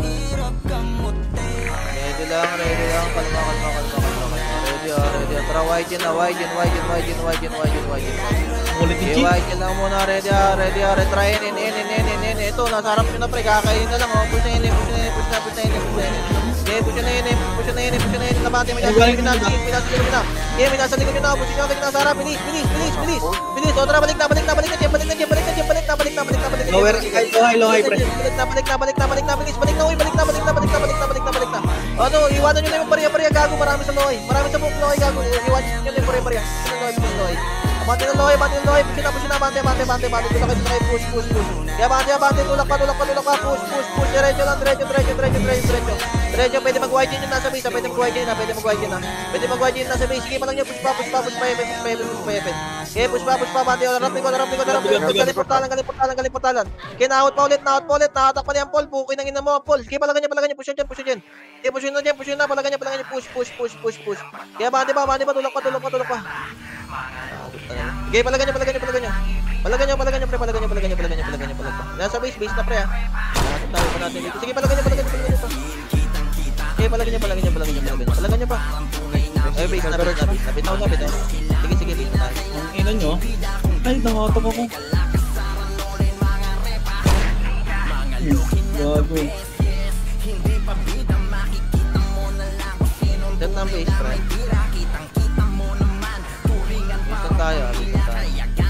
Ready lang, ready lang. Kalma, kalma, kalma, kalma. Ready ah, ready ah. Tara, wide yun na, wide yun, wide yun, wide yun, wide yun, wide yun, wide yun. Okay, wide yun lang muna. Ready ah, ready ah. Retry in, in, in, in, in, in. Ito, nasa harap nyo na pre. Kakain na lang oh. Push na in, push na in, push na, push na in, push na in. Okay, push na in, push na in, push na in. Labate, may nasa likod na, may nasa likod na. Okay, may nasa likod na. Push nyo agad nasa harap. Bilis, bilis, bilis, bilis. Bilis, o tara, balik na, balik na, balik na, balik na, balik na, balik na, balik na, balik na, balik na. Lower, low high, low high, pre. Balik na, balik na, balik na, balik na, bilis, balik na, uy, balik na, balik na, balik na, balik na, balik na, balik na. Ano, iwanan nyo na yung pariya-pariya, gago, marami sa loy. Marami sa buong loy, gago. Iwanan nyo na yung pariya-pariya. Loy, loy. Bante ng loy, bante ng loy, push na, push na, bante, bante, bante, bante, tulak kayo, tulak kayo, push, push, push. Kaya bante, bante, tulak pa, tulak pa, tulak pa, push, push, push, diretso lang, diretso, diretso, diretso, diretso, diretso. Diretso, pwede mag-wide yun yung nasa base, pwede mag-wide yun na, pwede mag-wide yun na. Pwede mag-wide yun nasa base, sige pa lang nyo, push pa, push pa, push pa, push pa, push pa, push pa. Okay, push pa, push pa, bante, harap likod, harap likod, harap likod, galing portalan, galing portalan, galing portalan. Okay, na-out pa ulit, na-out pa ulit, na-attack pa niyan, Paul, bukin ang ina mo, Paul. Okay, palagan niya, palagan niya, push yun dyan, push yun dyan. Okay, push yun na dyan, push yun na, palagan niya, palagan niya, push, push, push, push, push. Kaya bante pa, bante pa, tulak pa, tulak pa, tulak pa. Okay, palagan niya, palagan niya, palagan niya. Palagan niya, palagan niya, pre, palagan niya, palagan niya, palagan niya, palagan niya, palagan niya. Nasa base, base na pre ah. Tayo pa natin dito. Sige, palagan niya, palagan niya, palagan niya pa. Okay, palagan niya, palagan niya, palagan niya, palagan niya. Palagan niya pa. Ay, base na, base na, base na. Bitaw na, bitaw. Sige, sige, base na tayo. Ang ina nyo. Ay, nangatok ako. Gago. Set na ang base, pre. Base na tayo, base na tayo.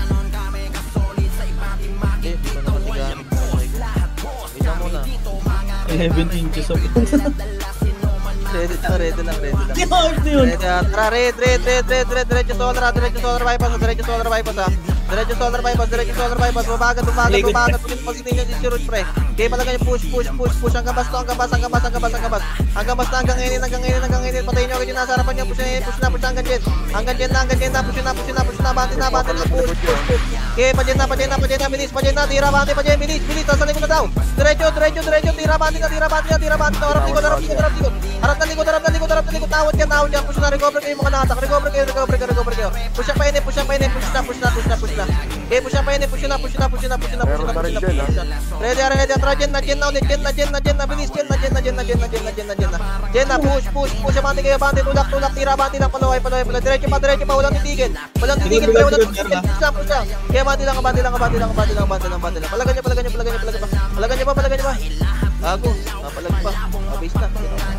Eh, di ba naman sigamit? Wait lang muna. eleven inches of Ready na, ready lang, ready lang. Gawag na yun. Ready na, tara, red, red, red, red, red, diretso solar, diretso solar bypass, diretso solar bypass ha. Diretso solar bypass, diretso solar bypass, bumagat, bumagat, bumagat, ulit pag hindi nyo si Root pre. Okay, palagan nyo, push, push, push, push, hanggang bas to, hanggang bas, hanggang bas, hanggang bas, hanggang bas. Hanggang bas na, hanggang ngayon, hanggang ngayon, hanggang ngayon, patayin nyo agad yung nasa harapan nyo, push na, push na, push na, hanggang dyan. Hanggang dyan na, hanggang dyan na, push na, push na, push na, bante na, bante na, push, push, push. Okay, pa dyan na, pa dyan na, pa dyan na, bilis, pa dyan na, tira, bante, pa dyan, bilis, bilis, nasa likod na daw. Diretso, diretso, diretso, tira, bante na, tira, bante na, tira, bante na, harap likod, harap likod, harap likod. Harap na likod, harap na likod, harap na likod, tawad yan, tawad yan, push na, recover kayo mga nakatak, recover kayo, recover kayo, recover kayo. Push na pa yun, push na pa yun, push na, push na, push na, push na. Okay, push na pa yun, push na, push na, push na, push na, push na, push na, push na. Ready, ready, tara, dyan na, dyan na ulit, dyan na, dyan na, dyan na, bilis, dyan na, dyan na, dyan na, dyan na, dyan na, dyan na, dyan na. Dyan na, push, push, push, bante kayo, bante, tulak, tulak, tira, bante lang, palaway, palaway, palaway. Diretso pa, diretso pa, walang titigil. Walang titigil, pre, walang titigil, push na, push na. Kaya bante lang, bante lang, bante lang, bante lang, bante lang, bante lang. Palagan niya, palagan niya, palagan niya, palagan niya. Palagan niya pa, palagan niya pa. Bago, palag pa. Ah, base na.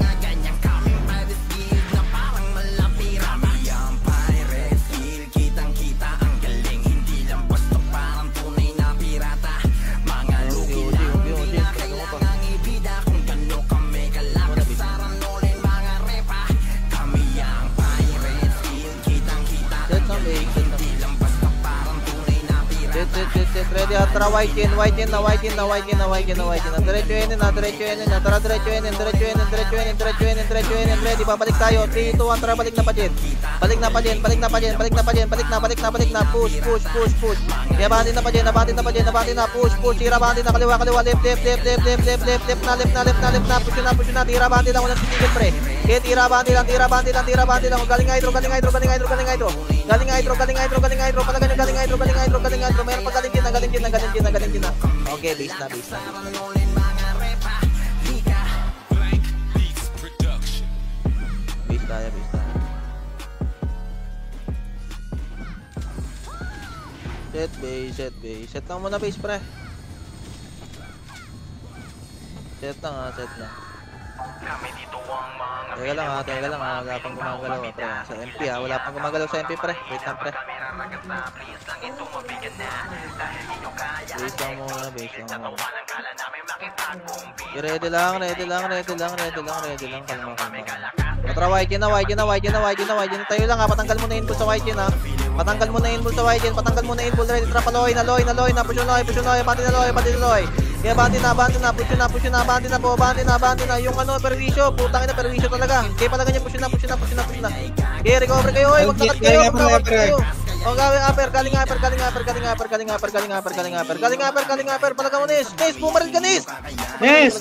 Ready, tara, white in, white in na, white in na, white in na, white in na, white in na. Diretso yun na, diretso yun na, tara, diretso yun, diretso yun, diretso yun, diretso yun, diretso yun, ready, babalik tayo. three, two, one, tara, balik na pa din. Balik na pa din, balik na pa din, balik na pa din, balik na, balik na, balik na, push, push, push, push. Kaya bandi na pa din, nabandi na pa din, nabandi na, push, push, tira bandi na, kaliwa, kaliwa, left, left, left, left, left, left, left, left na, left na, left na, left na, push na, push na, tira bandi lang, walang titigil pre. Kaya tira bandi lang, tira bandi lang, tira bandi lang, galing hydro, galing hydro, galing hydro, galing hydro. Galing hydro, galing hydro, galing hydro, palagan yung galing hydro, galing hydro, galing hydro, mayroon pa galing din na, galing din na, galing din na, galing din na. Okay, base na, base na. Base tayo, base tayo. Set base, set base. Set lang muna base pre. Set lang ha, set lang. Teka lang ha, teka lang ha, wala pang gumagalaw pre. Sa M P ha, wala pang gumagalaw sa M P pre. Wait lang pre. Wait lang muna, base lang muna. Ready lang, ready lang, ready lang, ready lang, ready lang. Kalma, kalma. Tara, Y G na, Y G na, Y G na, Y G na, Y G na. Tayo lang ha, patanggal mo na input sa Y G na. Patanggal mo na input sa Y G, patanggal mo na input. Ready, tara, paloy na, loy na, loy na, push na, loy, push na, loy, bati na, loy, bati na, loy. Kaya bati na, bati na, push na, push na, bati na po, bati na, bati na. Yung ano, perwisyo, putangin na perwisyo talaga. Kaya pala ganyan, push na, push na, push na, push na. Kaya recover kayo, oy, magtakat kayo, magtakat kayo. O gawin upper, galing upper, galing upper, galing upper, galing upper, galing upper, galing upper, galing upper, galing upper, palaga mo Nis, Nis, bumaril ka Nis! Yes!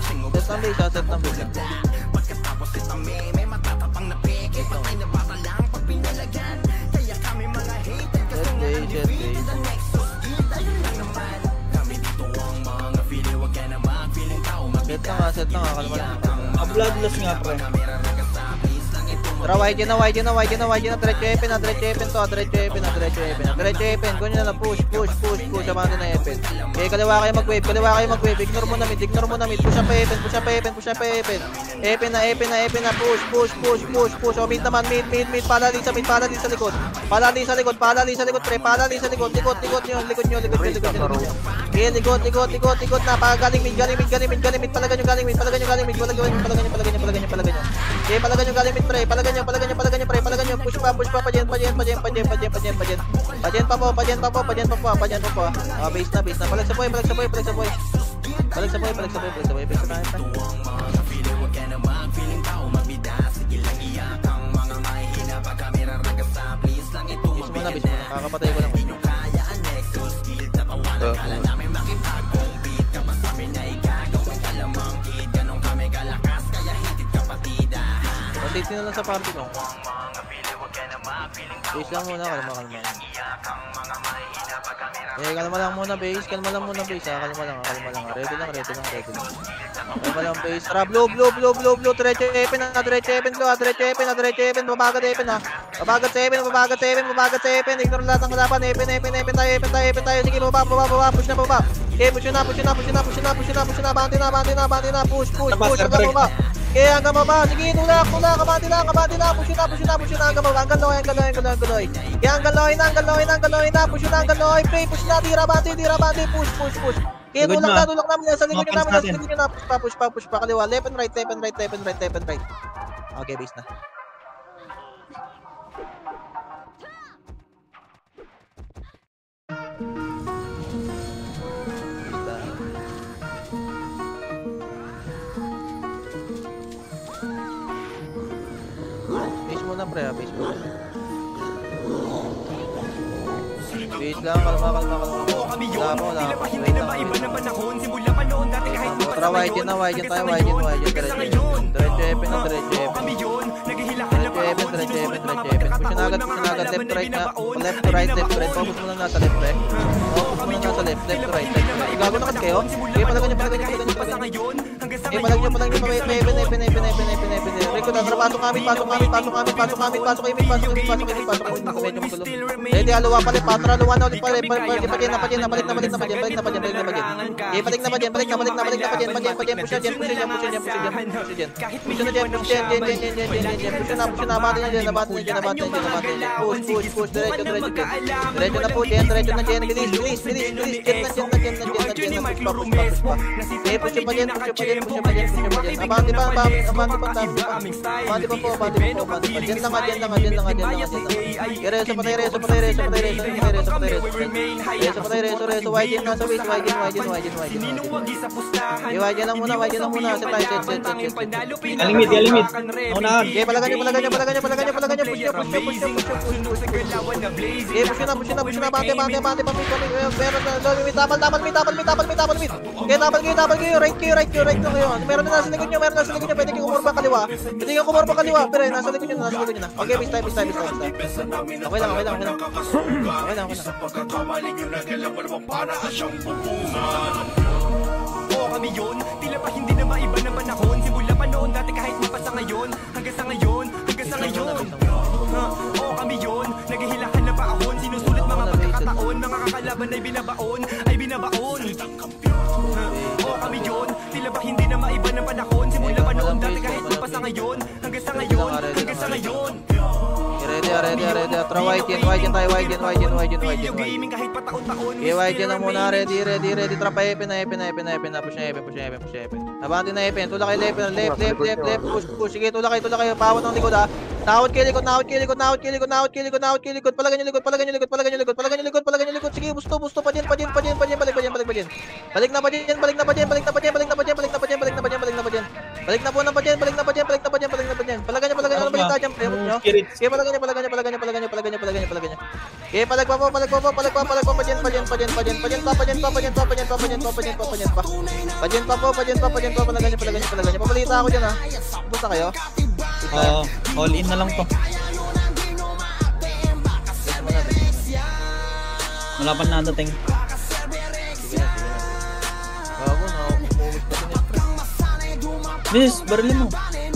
Set ng base, set ng base. Pagkatapos ito may may matatapang na peke. Patay na bata lang pag pinalagyan. Kaya kami mga hater kasi nga ang defeat the Nexus Eat. Ayun lang naman. Kami dito ang mga feeling. Wag ka na mag-feeling tao. Set na nga, set na nga, kalma lang. Ah, bloodless nga pre. Tara, wide na, wide na, wide na, wide na, diretso Epen na, diretso Epen to, diretso Epen na, diretso Epen na, diretso Epen, kunin na lang, push, push, push, push, abante na Epen. Okay, kaliwa kayo mag-wave, kaliwa kayo mag-wave, ignore mo na mid, ignore mo na mid, push up pa Epen, push up pa Epen, push up pa Epen. Epen na, Epen na, Epen na, push, push, push, push, push, o mid naman, mid, mid, mid, palali sa mid, palali sa likod, palali sa likod, palali sa likod, pre, palali sa likod, likod, likod nyo, likod nyo, likod nyo, likod nyo, likod nyo. Okay, likod, likod, likod, likod na, galing mid, galing mid, galing mid, galing mid, palagan nyo, galing mid, palagan nyo, galing mid, palagan nyo, palagan nyo, palagan nyo, palagan nyo, palagan nyo. Okay, palagan nyo, galing mid, pre, palagan nyo, palagan nyo, palagan nyo, pre, palagan nyo, push pa, push pa, pajen, pajen, pajen, pajen, pajen, pajen, pajen. Pajen pa po, pajen pa po, pajen pa po, pajen pa po. Ah, base na, base na. Palag sa boy, palag sa boy, palag sa boy. Palag sa boy, palag sa boy, palag sa boy, base na tayo. Base mo na, base mo na. Kakapatay ko lang. Rotate na lang sa party ko. Base lang muna, kalma, kalma. Eh, kalma lang muna base, kalma lang muna base ha, kalma lang, kalma lang. Ready lang, ready lang, ready lang. Kalma lang base. Tara, blue, blue, blue, blue, blue, diretso Epen na, diretso Epen, blue, diretso Epen na, diretso Epen, babagat Epen ha. Babagat sa Epen, babagat sa Epen, babagat sa Epen, ignore lahat ng kalaban, Epen, Epen, Epen tayo, Epen tayo, Epen tayo, sige, baba, baba, baba, push na, baba. Okay, push na, push na, push na, push na, push na, push na, bante na, bante na, bante na, push, push, push, hanggang baba. Okay, hanggang baba, sige, tulak, tulak, kabante na, kabante na, push na, push na, push na, hanggang baba, hanggang loy, hanggang loy, hanggang loy, hanggang loy. Okay, hanggang loy na, hanggang loy na, hanggang loy na, push na, hanggang loy, play, push na, tira, bante, tira, bante, push, push, push. Okay, tulak na, tulak namin, nasa likod nyo namin, nasa likod nyo na, push pa, push pa, push pa, kaliwa, left and right, left and right, left and right, left and right. Okay, base na. Base muna pre, base muna. Base lang, kalma, kalma, kalma. Wala mo, wala mo. Wait lang. Tara, wide yun na, wide yun tayo, wide yun, wide yun. Diretso Epen, diretso Epen na, diretso Epen. Diretso Epen, diretso Epen, diretso Epen. Push na agad, push na agad, left to right na. Left to right, left to right. Focus mo lang nasa left, pre. Focus mo lang nasa left, left to right, left to right. Gago na kasi kayo. Okay, palagan nyo, palagan nyo, palagan nyo, palagan nyo. Okay, palag nyo, palag nyo, Epen, Epen, Epen, Epen, Epen, Epen, Epen. Rico, tara, pasok kami, pasok kami, pasok kami, pasok kami, pasok kami, pasok kami, pasok kami, pasok kami, medyo magulo. Ready, aluwa palit, patra, aluwa na ulit palit, palit, palit, na, palit na, palit na, palit na, palit na, palit na, palit na, palit na, palit na. Okay, palit na, palit na, palit na, palit na, palit na, palit na, palit na, push na dyan, push na dyan, push na dyan, push na dyan, push na dyan. Push na dyan, push na dyan, dyan, dyan, dyan, dyan, dyan, push na, push na, abante na dyan, abante na dyan, abante na dyan, abante na dyan. Push, push, push, diretso, diretso, diretso. Diretso na po dyan, diretso na dyan, bilis, bilis, bilis, bilis, dyan na dyan, na dyan, na dyan, na dyan, na push pa, push pa, push pa. Okay, push pa dyan, push pa dyan, push pa dyan, push pa dyan. Abante pa, abante pa, abante pa, abante pa po, abante pa po, abante pa. Dyan lang, dyan lang, dyan lang, dyan lang, dyan lang. Reso patay, reso patay, reso patay, reso patay, reso patay, reso patay. Reso patay, reso, reso, wide in, nasa waist, wide in, wide in, wide in, wide in. Okay, wide in lang muna, wide in lang muna, set tayo, set, set, set, set. Galimit, galimit. Naunahan. Okay, palagan nyo, palagan nyo, palagan nyo, palagan nyo, palagan nyo, push nyo, push nyo, push nyo, push nyo, push nyo, push nyo. Okay, push nyo na, push nyo na, push nyo na, bante, bante, bante, pamit, pamit, meron na, may tapal, tapal, may tapal, may tapal, may tapal, may. Okay, tapal kayo, tapal kayo, right kayo, right kayo, right kayo. Meron na nasa likod nyo, meron na nasa likod nyo, pwede kayo kumurba kaliwa. Pwede kayo kumurba kaliwa, pero nasa likod nyo, nasa likod nyo na. Okay, base time, base time, base time, base time. Okay lang, okay lang, okay lang. Okay lang, okay lang. Oo kami yun, tila pa hindi na maiba na panahon. Simula pa noon dati kahit di pa sa ngayon. Hanggang sa ngayon, hanggang sa ngayon. Oo kami yun, naghihilakan na paahon. Sinusulit mga pagkakataon, mga kakalaban ay binabaon, ay binabaon. Oo kami yun, tila ba hindi na maiba na panahon. Simula pa noon dati kahit di pa sa ngayon. Hanggang sa ngayon, hanggang sa ngayon. Ready, ready, ready. Tara, wide in, wide in tayo, wide in, wide in, wide in, wide in. Okay, wide in lang muna, ready, ready, ready. Tara pa, Epen na, Epen na, Epen na, Epen na. Push na, Epen, push na, Epen, push na, Epen. Abante na, Epen. Tulak kayo, left, left, left, left, left. Push, push. Sige, tulak kayo, tulak kayo. Pawat ng likod, ha. Nakawat kayo likod, nakawat kayo likod, nakawat kayo likod, nakawat kayo likod, nakawat kayo likod. Palagan nyo likod, palagan nyo likod, palagan nyo likod, palagan nyo likod, palagan nyo likod. Sige, busto, busto, pa dyan, pa dyan, pa dyan, pa dyan, balik, pa dyan, balik, pa dyan. Balik na pa dyan, balik na pa dyan, balik na pa dyan, balik na pa dyan, balik na pa dyan, balik na pa dyan, balik na pa dyan. Balik na po na pa dyan, balik na pa dyan, balik na pa dyan, balik na pa dyan. Palagan nyo, palagan nyo, balik tayo dyan, pre. Sige, palagan nyo, palagan nyo, palagan nyo, palagan nyo, palagan nyo, palagan nyo, palagan nyo. Okay, palag pa po, palag pa po, palag pa, palag pa, pajen, pajen, pajen, pajen, pajen pa, pajen pa, pajen pa, pajen pa, pajen pa, pajen pa, pajen pa. Pajen pa po, pajen pa, pajen pa, palagan niyo, palagan niyo, palagan niyo. Papalita ako dyan ha. Pupunta kayo. Oo, all in na lang to. Wala pa nadating. Sige na, sige na. Bago na, umuwit pa din yan. Miss, barilin mo.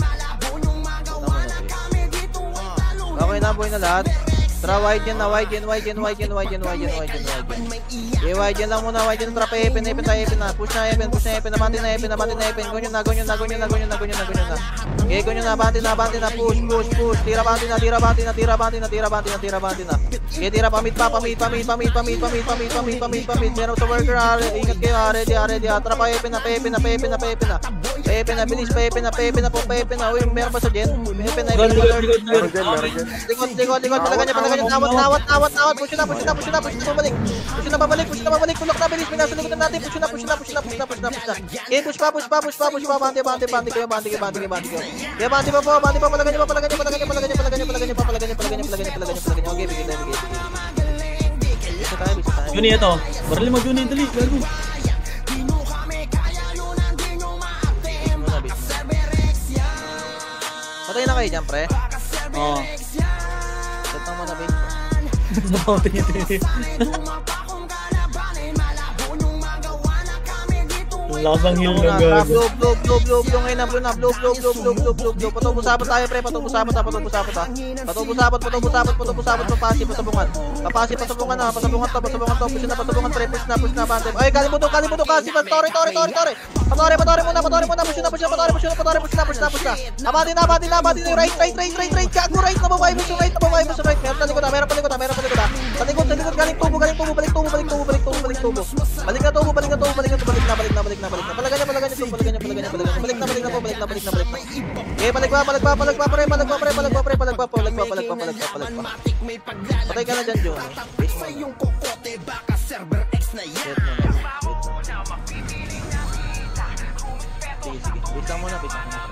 Okay na, boy na lahat. Tara, wide yan na, wide yan, wide yan, wide yan, wide yan, wide yan, wide yan, wide yan. Okay, wide yan lang muna, wide yan. Tara, pa Epen, Epen tayo, Epen na. Push na Epen, push na Epen, nabanti na Epen, nabanti na Epen. Gunyo na, gunyo na, gunyo na, gunyo na, gunyo na, gunyo na. Okay, gunyo na, banti na, banti na, push, push, push. Tira, banti na, tira, banti na, tira, banti na, tira, banti na, tira, banti na. Okay, tira, pamit pa, pamit, pamit, pamit, pamit, pamit, pamit, pamit, pamit, pamit. Meron sa worker, ingat kayo, ready, ready. Tara, pa Epen na, pa Epen na, pa Epen na, pa Epen na. Pa Epen na, bilis, pa Epen na, pa Epen na po, pa Epen na. Uy, meron ba sa Jen? Epen na, Epen na, likod, likod, likod, palagan niya, palagan niya, nawat, nawat, nawat, nawat. Push na, push na, push na, push na, babalik. Push na, babalik, push na, babalik. Tulok na, bilis, pinasa likodan natin. Push na, push na, push na, push na, push na, push na. Okay, push pa, push pa, push pa, push pa. Bante, bante, bante kayo, bante kayo, bante kayo, bante kayo. Okay, bante pa po, bante pa, palagan niyo pa, palagan niyo, palagan niyo, palagan niyo, palagan niyo, palagan niyo, palagan niyo, palagan niyo, palagan niyo, palagan niyo, palagan niyo. Okay, bigyan tayo, bigyan, bigyan. Bisa tayo, bisa tayo. Juni ito. Barilin mo, Juni, dali. Gago. Patay na kayo dyan, pre. Oo. Setang mo na, base. Lasang heal na Blue, gago. blue, blue, blue, blue, blue, ngayon na, blue na, blue, blue, blue, blue, blue, blue, blue. Patubos-sabot tayo, pre, patubos-sabot ha, patubos-sabot ha. Patubos-sabot, patubos-sabot, patubos-sabot, papasi, pasabungan. Papasi, pasabungan ha, pasabungan to, pasabungan to, push na, pasabungan, pre, push na, push na, bante. Ay, kalimuto, kalimuto, kasi, patore, tore, tore, tore. Patore, patore muna, patore muna, push na, push na, patore, push na, patore, push na, push na, push na. Abati na, abati na, abati na, right, right, right, right, right, gago, right, na babae mo, right, na babae mo, right. Meron sa likod ha, meron pa likod ha, meron pa likod ha. Sa likod, sa likod, galing tubo, galing tubo, balik tubo, balik tubo, balik tubo, balik tubo. Balik na tubo, balik na tubo, balik na, balik na, balik na, balik na, balik na. Palagan niya, palagan niya, palagan niya, palagan niya, palagan niya. Balik na, balik na po, balik na, balik na, balik na. Okay, palag pa, palag pa, palag pa, pre, palag pa, pre, palag pa, pre, palag pa, palag pa, palag pa, palag pa, palag pa. Patay ka na dyan, Johnny. Sige, sige. Wait lang muna, wait lang muna.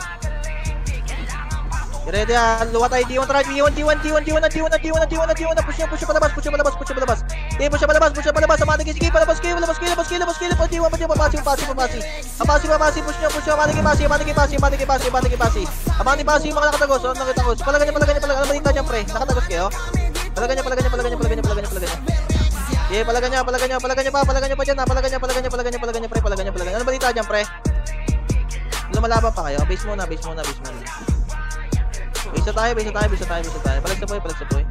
Ready ah, luwa tayo, D one, try, D one, D one, D one, D one, D one, D one, D one, D one, push niya, push niya palabas, push niya palabas, push niya palabas. Okay, push niya palabas, push niya palabas, amati sige, palabas kayo, palabas kayo, palabas kayo, palabas kayo, palabas kayo, papasi, papasi, papasi. Papasi, papasi, push niya, push niya, amati kayo, pasi, amati kayo, pasi, amati kayo, pasi, amati kayo, pasi. Amati pasi, mga nakatagos, ano nakitagos. Palagan niya, palagan niya, palagan, ano balita niya, pre? Nakatagos kayo? Palagan niya, palagan niya, palagan niya, palagan niya, palagan niya, palagan niya. Okay, palagan niya, palagan niya, palagan niya pa, palagan niya pa dyan, palagan niya, palagan niya, palagan niya, palagan niya, pre, palagan niya, palagan niya. Ano balita diyan, pre? Lumalaban pa kayo, base muna, base muna, base muna. Base tayo, base tayo, base tayo, base tayo. Palag sa boy, palag sa boy.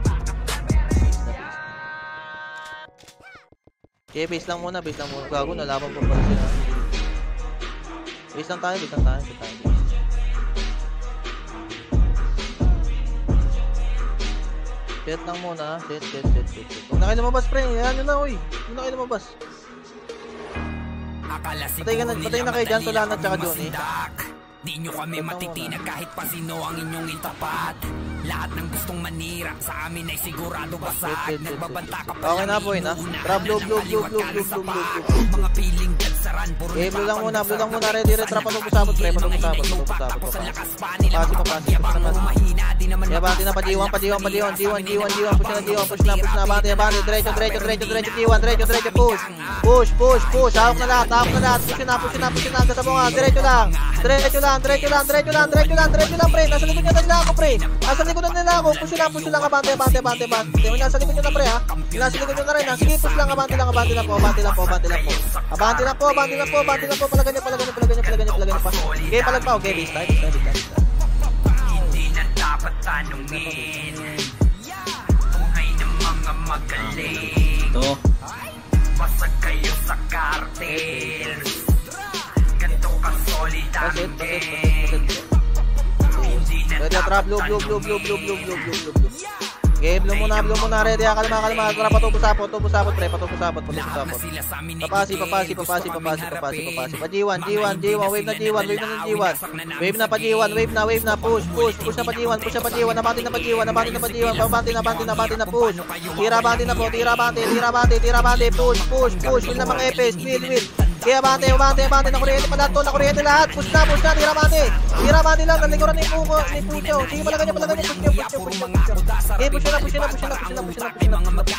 Okay, base lang muna, base lang muna. Gago, nalaban pa pala sila. Base lang tayo, base lang tayo, base tayo. Set lang muna, set, set, set, set, set. Huwag na kayo lumabas, pre. Yan yun na, uy. Huwag na kayo lumabas. Patay ka na, patay na kayo dyan, Solana at saka Johnny. Di nyo kami matitinag kahit pa sino ang inyong itapat. Lahat ng gustong manira sa amin ay sigurado basag. Nagbabanta ka pa okay na boy na. Trap blue blue blue blue blue blue blue. Mga piling gansaran puro eh blue lang muna, blue lang muna, ready ready. Trap patong sabot, pre, patong sabot, patong sabot. Pasi pa pasi. Ya bante na pa D one, pa D one, pa D one, D one, D one, D one, push na D one, push na, push na, bante, bante, diretso, diretso, diretso, diretso, D one, diretso, diretso, push. Push, push, push. Hawak na lahat, hawak na lahat. Push na, push na, push na, kasabungan, diretso lang. Diretso lang, diretso lang, diretso lang, diretso lang, diretso lang, pre. Nasa likod niya na nila ako, pre. Nasa likod na nila ako. Push lang, push lang, abante, abante, abante, abante. Nasa likod niya na, pre, ha. Nasa likod niya na rin, ha. Sige, push lang, abante lang, abante lang po, abante lang po, abante lang po. Abante lang po, abante lang po, abante lang po. Palagan niya, palagan niya, palagan niya, palagan niya, palagan niya pa. Okay, palag pa, okay, base time, base time, base time. Hindi na dapat tanungin tungay ng mga magaling. Ito. Basag kayo sa cartel. Ganto ka solid ang game. Ready, trap, blue, blue, blue, blue, blue, blue, blue, blue, blue, blue. Okay, blue muna, blue muna, ready, kalma, kalma, trap, patubos sapot, tubos sapot, pre, patubos sapot, patubos sapot. Papasi, papasi, papasi, papasi, papasi, papasi, pa G one, G one, G one, wave na G one, wave na G one, wave na pa G one, wave na, wave na, push, push, push na pa G one, push na pa G one, nabati na pa G one, nabati na pa G one, pabati na, bati na, bati na, push, tira bati na po, tira bati, tira bati, tira bati, push, push, push, wheel na mga epes, wheel, wheel. Kaya abante, abante, abante, nakuryente pa lahat to, nakuryente lahat. Push na, push na, tira abante. Tira abante lang, nalikuran ni Puko, ni Pucho. Sige, palagan niya, palagan niya, push niya, push niya, push niya, push niya. Okay, push na, push na, push na, push na, push na, push na.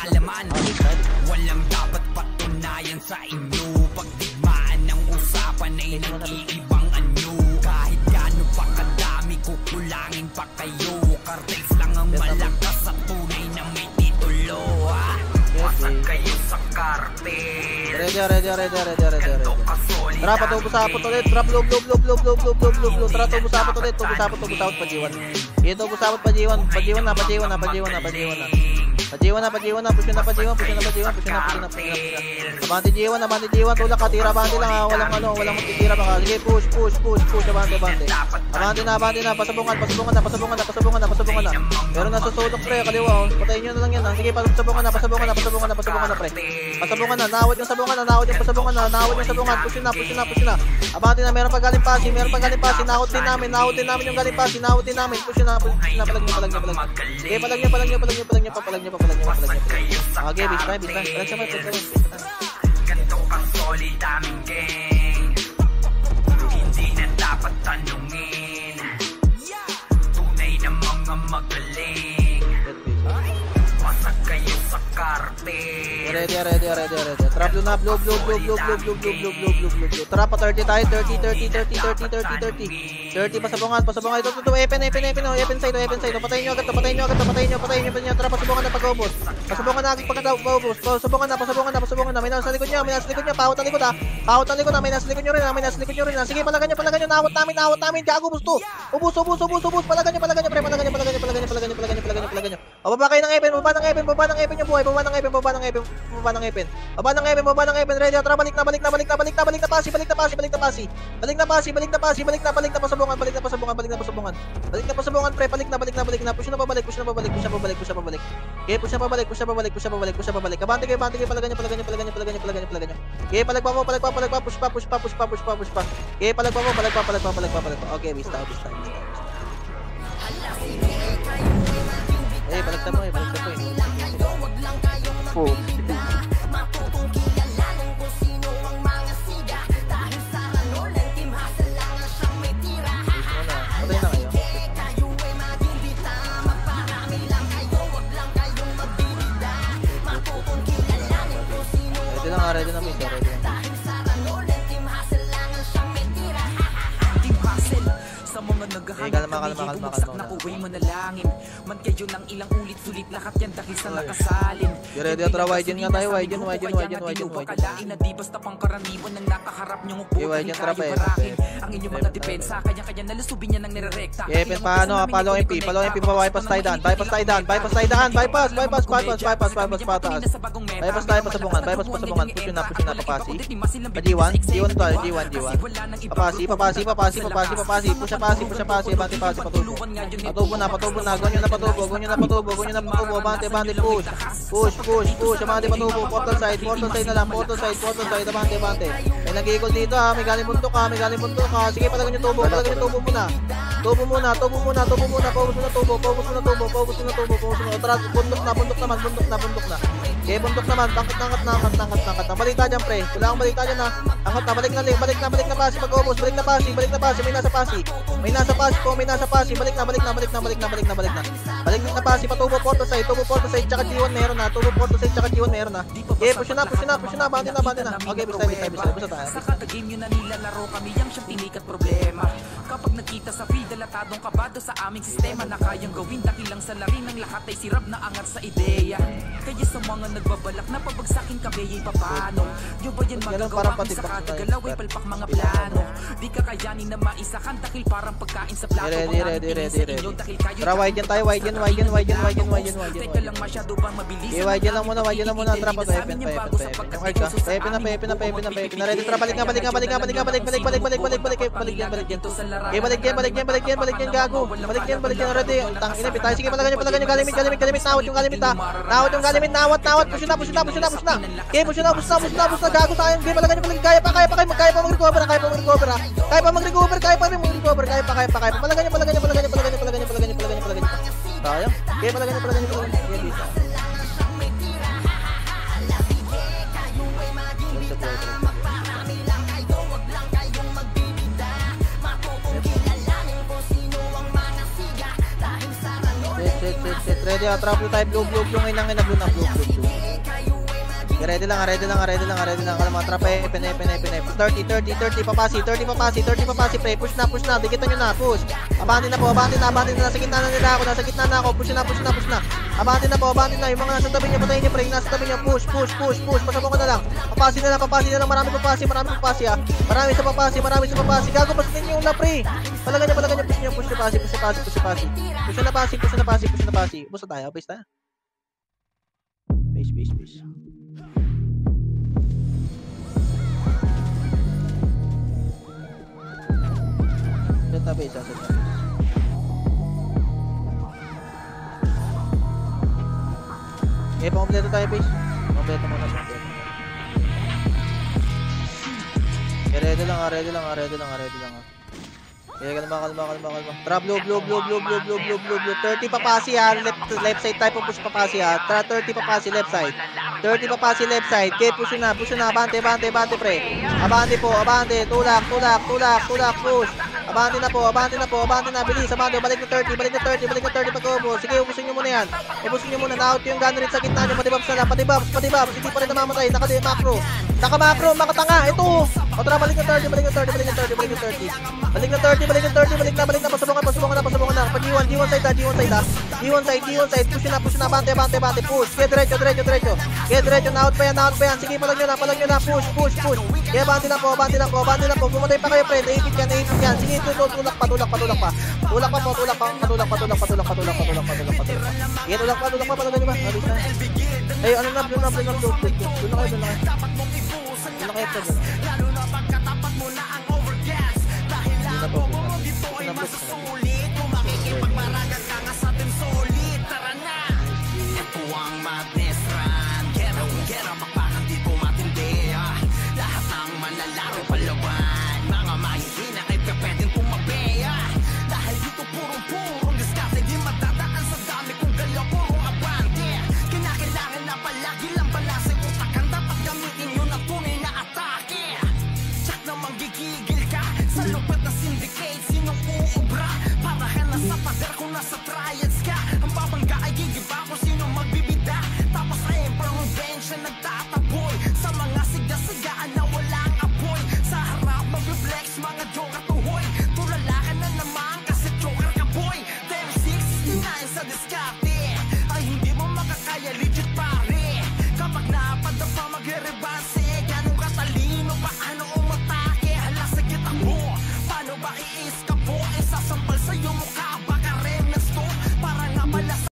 Walang dapat patunayan sa inyo. Pagdigmaan ng usapan ay nag-iibang anyo. Kahit gaano pa kadami, kukulangin pa kayo. Cartels lang ang malakas sa tunay na may titulo. Wasag kayo sa cartel. Ready, ready, ready, ready, ready, ready. Tara, patubos sapot ulit. Trap, lob, lob, lob, lob, lob, lob, lob, lob, lob. Tara, tubos sapot ulit. Tubos sapot, tubos sapot, pajiwan. Ito, tubos sapot, pajiwan. Pajiwan na, pajiwan na, pajiwan na, pajiwan na. Pajiwan na, pajiwan na, push na, pajiwan, push na, pajiwan, push na, push na, push na. Abante jiwan, abante jiwan, tulak ka, tira, abante lang ha. Walang ano, walang magtitira baka. Sige, push, push, push, push, abante, abante. Abante na, abante na, pasabungan, pasabungan na, pasabungan na, pasabungan na, pasabungan na. Pero nasusulok pre, kaliwa oh. Patayin nyo na lang yan ha. Sige, pasabungan na, pasabungan na, pasabungan na, pasabungan na pre. Pasabungan na, nawad yung sabungan na, nawad yung pasabungan na, nawad yung sabungan, push na, push na, push na. Abante na, meron pa galing pasi, meron pa galing pasi, nahot din namin, nahot din namin yung galing pasi, nahot din namin, push na, push na, palag nyo, palag nyo, palag nyo. Sige, palag nyo, palag nyo, palag nyo, palag nyo, palag nyo, palag nyo, palag nyo. Okay, bis tayo, bis tayo. Palag siya, palag siya, palag siya. Ganito ka solid aming gang. Hindi na dapat tanungin. Tunay na mga magaling. Masag kayo sa cartel. Ready, ready, ready, ready. Trap doon na, blow, blow, blow, blow, blow, blow, blow, blow, blow, blow, blow, blow. Trap pa thirty tayo, thirty, thirty, thirty, thirty, thirty, thirty. thirty pasabungan, pasabungan. Ito, ito, epen, epen, epen, epen side, epen side. Patayin nyo agad, patayin nyo agad, patayin nyo, patayin nyo, patayin nyo. Trap, pasabungan na pag-ubos. Pasabungan na agad pag-ubos. Pasabungan na, pasabungan na, pasabungan na. May nasa likod nyo, may nasa likod nyo. Pahot ang likod ha. Pahot ang likod ha. May nasa likod nyo rin ha. May nasa likod nyo rin ha. Sige, palagan nyo, palagan nyo. Nawat namin, nawat namin. Gago, busto. Ubus, ubus, ubus, ubus. Palagan nyo, palagan nyo, pre. Palagan nyo, palagan nyo, palagan nyo, palagan nyo, palagan nyo, palagan nyo, palagan nyo. O, baba kayo ng epen, baba ng epen, baba ng epen yung buhay. Baba ng epen, baba ng epen, baba ng epen. Baba ng epen, baba ng epen. Ready, tara, balik na, balik na, balik na, balik na, balik na, pasi, balik na, pasi, balik na, pasi. Balik na, pasi, balik na, pasi, balik na, balik na, pasabungan, balik na, pasabungan, balik na, pasabungan. Balik na, pasabungan, pre, balik na, balik na, balik na. Push na pabalik, push na pabalik, push na pabalik, push na pabalik. Okay, push na pabalik, push na pabalik, push na pabalik, push na pabalik. Abante kayo, abante kayo, palagan nyo, palagan nyo, palagan nyo, palagan nyo, palagan nyo, palagan nyo. Okay, palagpa mo, palagpa, palagpa, push pa, push pa, push pa, push pa, push pa. Okay, palagpa mo, palagpa, palagpa, palagpa, palagpa. Okay, bista, bista, bista. Eh, balagta mo eh, balagta mo eh. Oh. Patay na kayo. Ready lang ha, ready na miss, ready lang. Sa mga naghahanap na may bumagsak na kuway manalangin. Man kayo ng ilang ulit sulit lahat yan dahil sa nakasalin. Ready at ra, wide nga tayo, wide yun, wide yun, wide yun, wide yun, wide yun. Kalain na di basta pangkaraniwan ng nakaharap nyong upo. Wide yun, trap eh. Ang inyong mga depensa, kanya-kanya nalusubin niya ng nirerekta. Epen, paano, follow M P, follow M P, bypass tayo daan, bypass tayo daan, bypass tayo daan, bypass, bypass, bypass, bypass, bypass, patas. Bypass tayo, pasabungan, bypass, pasabungan, push yun na, push yun na, papasi. Pa-G1, G one tayo, G one, G one. Papasi, papasi, papasi, papasi, papasi, push na pasi, push na pasi, abante pasi, patubo. Patubo na, patubo na, ganyan na patubo, ganyan na patubo, ganyan na patubo, abante, abante, push. Push, push, push, abante, patubo, portal side, portal side na lang, portal side, portal side, abante, abante. May nag-equal dito ha, may galing bundok ha, may galing bundok ha. Sige, palagan yung tubo, palagan yung tubo muna. Tubo muna, tubo muna, tubo muna, paubos muna tubo, paubos muna tubo, paubos muna tubo, paubos muna. Tara, bundok na, bundok naman, bundok na, bundok na. Okay, bundok naman, tangkat, tangkat, tangkat, tangkat, tangkat. Balita dyan, pre. Wala kang balita dyan ha. Tangkat na, balik na, balik na, balik na pasi, pag-ubos, balik na pasi, balik na pasi, may nasa pasi. May nasa pasi po, may nasa pasi, balik na, balik na, balik na, balik na, balik na, balik na. Balik na pasi, patubo, portal side, tubo, portal side, tsaka G one meron na, tubo, portal side, tsaka G one meron na. Okay, push na, push na, push na, bandi na, bandi na. Okay, bisa, bisa, bisa, bisa tayo. Sa kada game yun na nilalaro kami ang siyang tinikat problema. Kapag nakita sa field, dalatadong kabado sa aming sistema na kayang gawin dahil lang sa lari ng lahat ay sirap na angat sa ideya. Kaya sa mga nagbabalak na pabagsakin kami ay papano nyo ba yan magagawa kung sa kada galaw ay palpak mga plano. Di ka kayanin na maisakan dahil parang pagkain sa plato. Ready, ready, ready, ready. Tara, wide yan tayo, wide yan, wide yan, wide yan, wide yan, wide yan, wide yan. Teka lang masyado bang mabilis? Okay, wide yan lang muna, wide yan lang muna. Tara pa, pepen, pepen, pepen. Yung hard ka, pepen na, pepen na, pepen na, pepen na. Ready, tara, balik nga, balik nga, balik nga, balik nga, balik, balik, balik, balik, balik, balik, balik yan, balik yan. Okay, balik yan, balik yan, balik yan, balik yan, gago. Balik yan, balik yan, ready. Tangin na, tayo. Sige, palagan nyo, palagan nyo, galimit, galimit, galimit, nawat yung galimit ha. Nawat yung galimit, nawat, nawat. Push na, push na, push na, push na. Okay, push na, push na, push na, push na, gago tayo. Okay, palagan nyo, palagan, kaya pa, kaya pa, kaya pa mag-recover, kaya pa mag-recover ha. Kaya pa mag-recover, kaya pa mag-recover, kaya pa, kaya pa, kaya pa. Palagan nyo, palagan nyo, palagan nyo, palagan nyo, palagan nyo, palagan nyo, palagan nyo, palagan nyo. Tayo. Okay, palagan nyo, palagan nyo, palagan nyo. Okay, bisa. ready ah, trap blue type, blue, blue, blue, ngayon na blue na, blue, blue, blue. Ready lang, ready lang, ready lang, ready lang. Kalma, trap, epen, epen, epen, epen. thirty, thirty, thirty, papasi, thirty, papasi, thirty, papasi, pre. Push na, push na, dikitan nyo na, push. Abante na po, abante na, abante na. Nasa gitna na nila ako, nasa gitna na ako. Push na, push na, push na. Abante na po, abante na. Yung mga nasa tabi nyo, patayin nyo, pre. Nasa tabi nyo, push, push, push, push. Pasabok ka na lang. Papasi na lang, papasi na lang. Marami papasi, marami papasi ah. Marami sa papasi, marami sa papasi. Gago, pasukin nyo yung la, pre. Palagan nyo, palagan nyo, push nyo, push na pasi, push na pasi, push na pasi. Push na pasi, push na pasi, push na pasi. Push na tayo, base tayo. Base, base, base. Set up base, set up. Okay, pakompleto tayo base. Pakompleto muna sa kompleto. Okay, ready lang ah, ready lang ah, ready lang ah, ready lang ah. Okay, kalma, kalma, kalma, kalma. Trap, blue, blue, blue, blue, blue, blue, blue, blue, blue. thirty papasi ah, left, left side type of push papasi ah. thirty papasi left side. thirty papasi left side. Okay, push na, push na, abante, abante, abante pre. Abante po, abante, tulak, tulak, tulak, tulak, push. Abante na po, abante na po, abante na, bilis, abante, balik na thirty, balik na thirty, balik na thirty pag-ubos. Sige, ubusin nyo muna yan. Ubusin nyo muna, na-out yung gun rin sa gitna nyo, patibabs na lang, patibabs, patibabs, hindi pa rin namamatay, naka-macro. Naka-macro, makatanga, ito. O tara, balik na thirty, balik na thirty, balik na thirty, balik na thirty. Balik na thirty, balik na thirty, balik na, balik na, pasubungan, pasubungan na, pasubungan na. Pag G one, G one side ah, G one side ah. G one side, G one side, push na, push na, abante, abante, abante, push. Kaya diretso, diretso, diretso. Kaya diretso, na-out pa yan, na-out pa yan. Sige, palag nyo na, palag nyo na, push, push, push. Kaya abante na po, abante na po, abante na po. Pumatay pa kayo, friend, naipit yan, naipit yan. Sige, tutulak, tulak pa, tulak pa, tulak pa. Tulak pa po, tulak pa, patulak pa, tulak pa, tulak pa, tulak pa, tulak pa, tulak pa, tulak pa. Sige, tulak pa, tulak pa, palagan nyo ba? Alis na. Ay, ano na, blue na, blue na, blue, blue, blue. Doon na kayo, doon na kayo. Doon na kayo, doon na. Doon na po, doon na. Doon na po, doon na.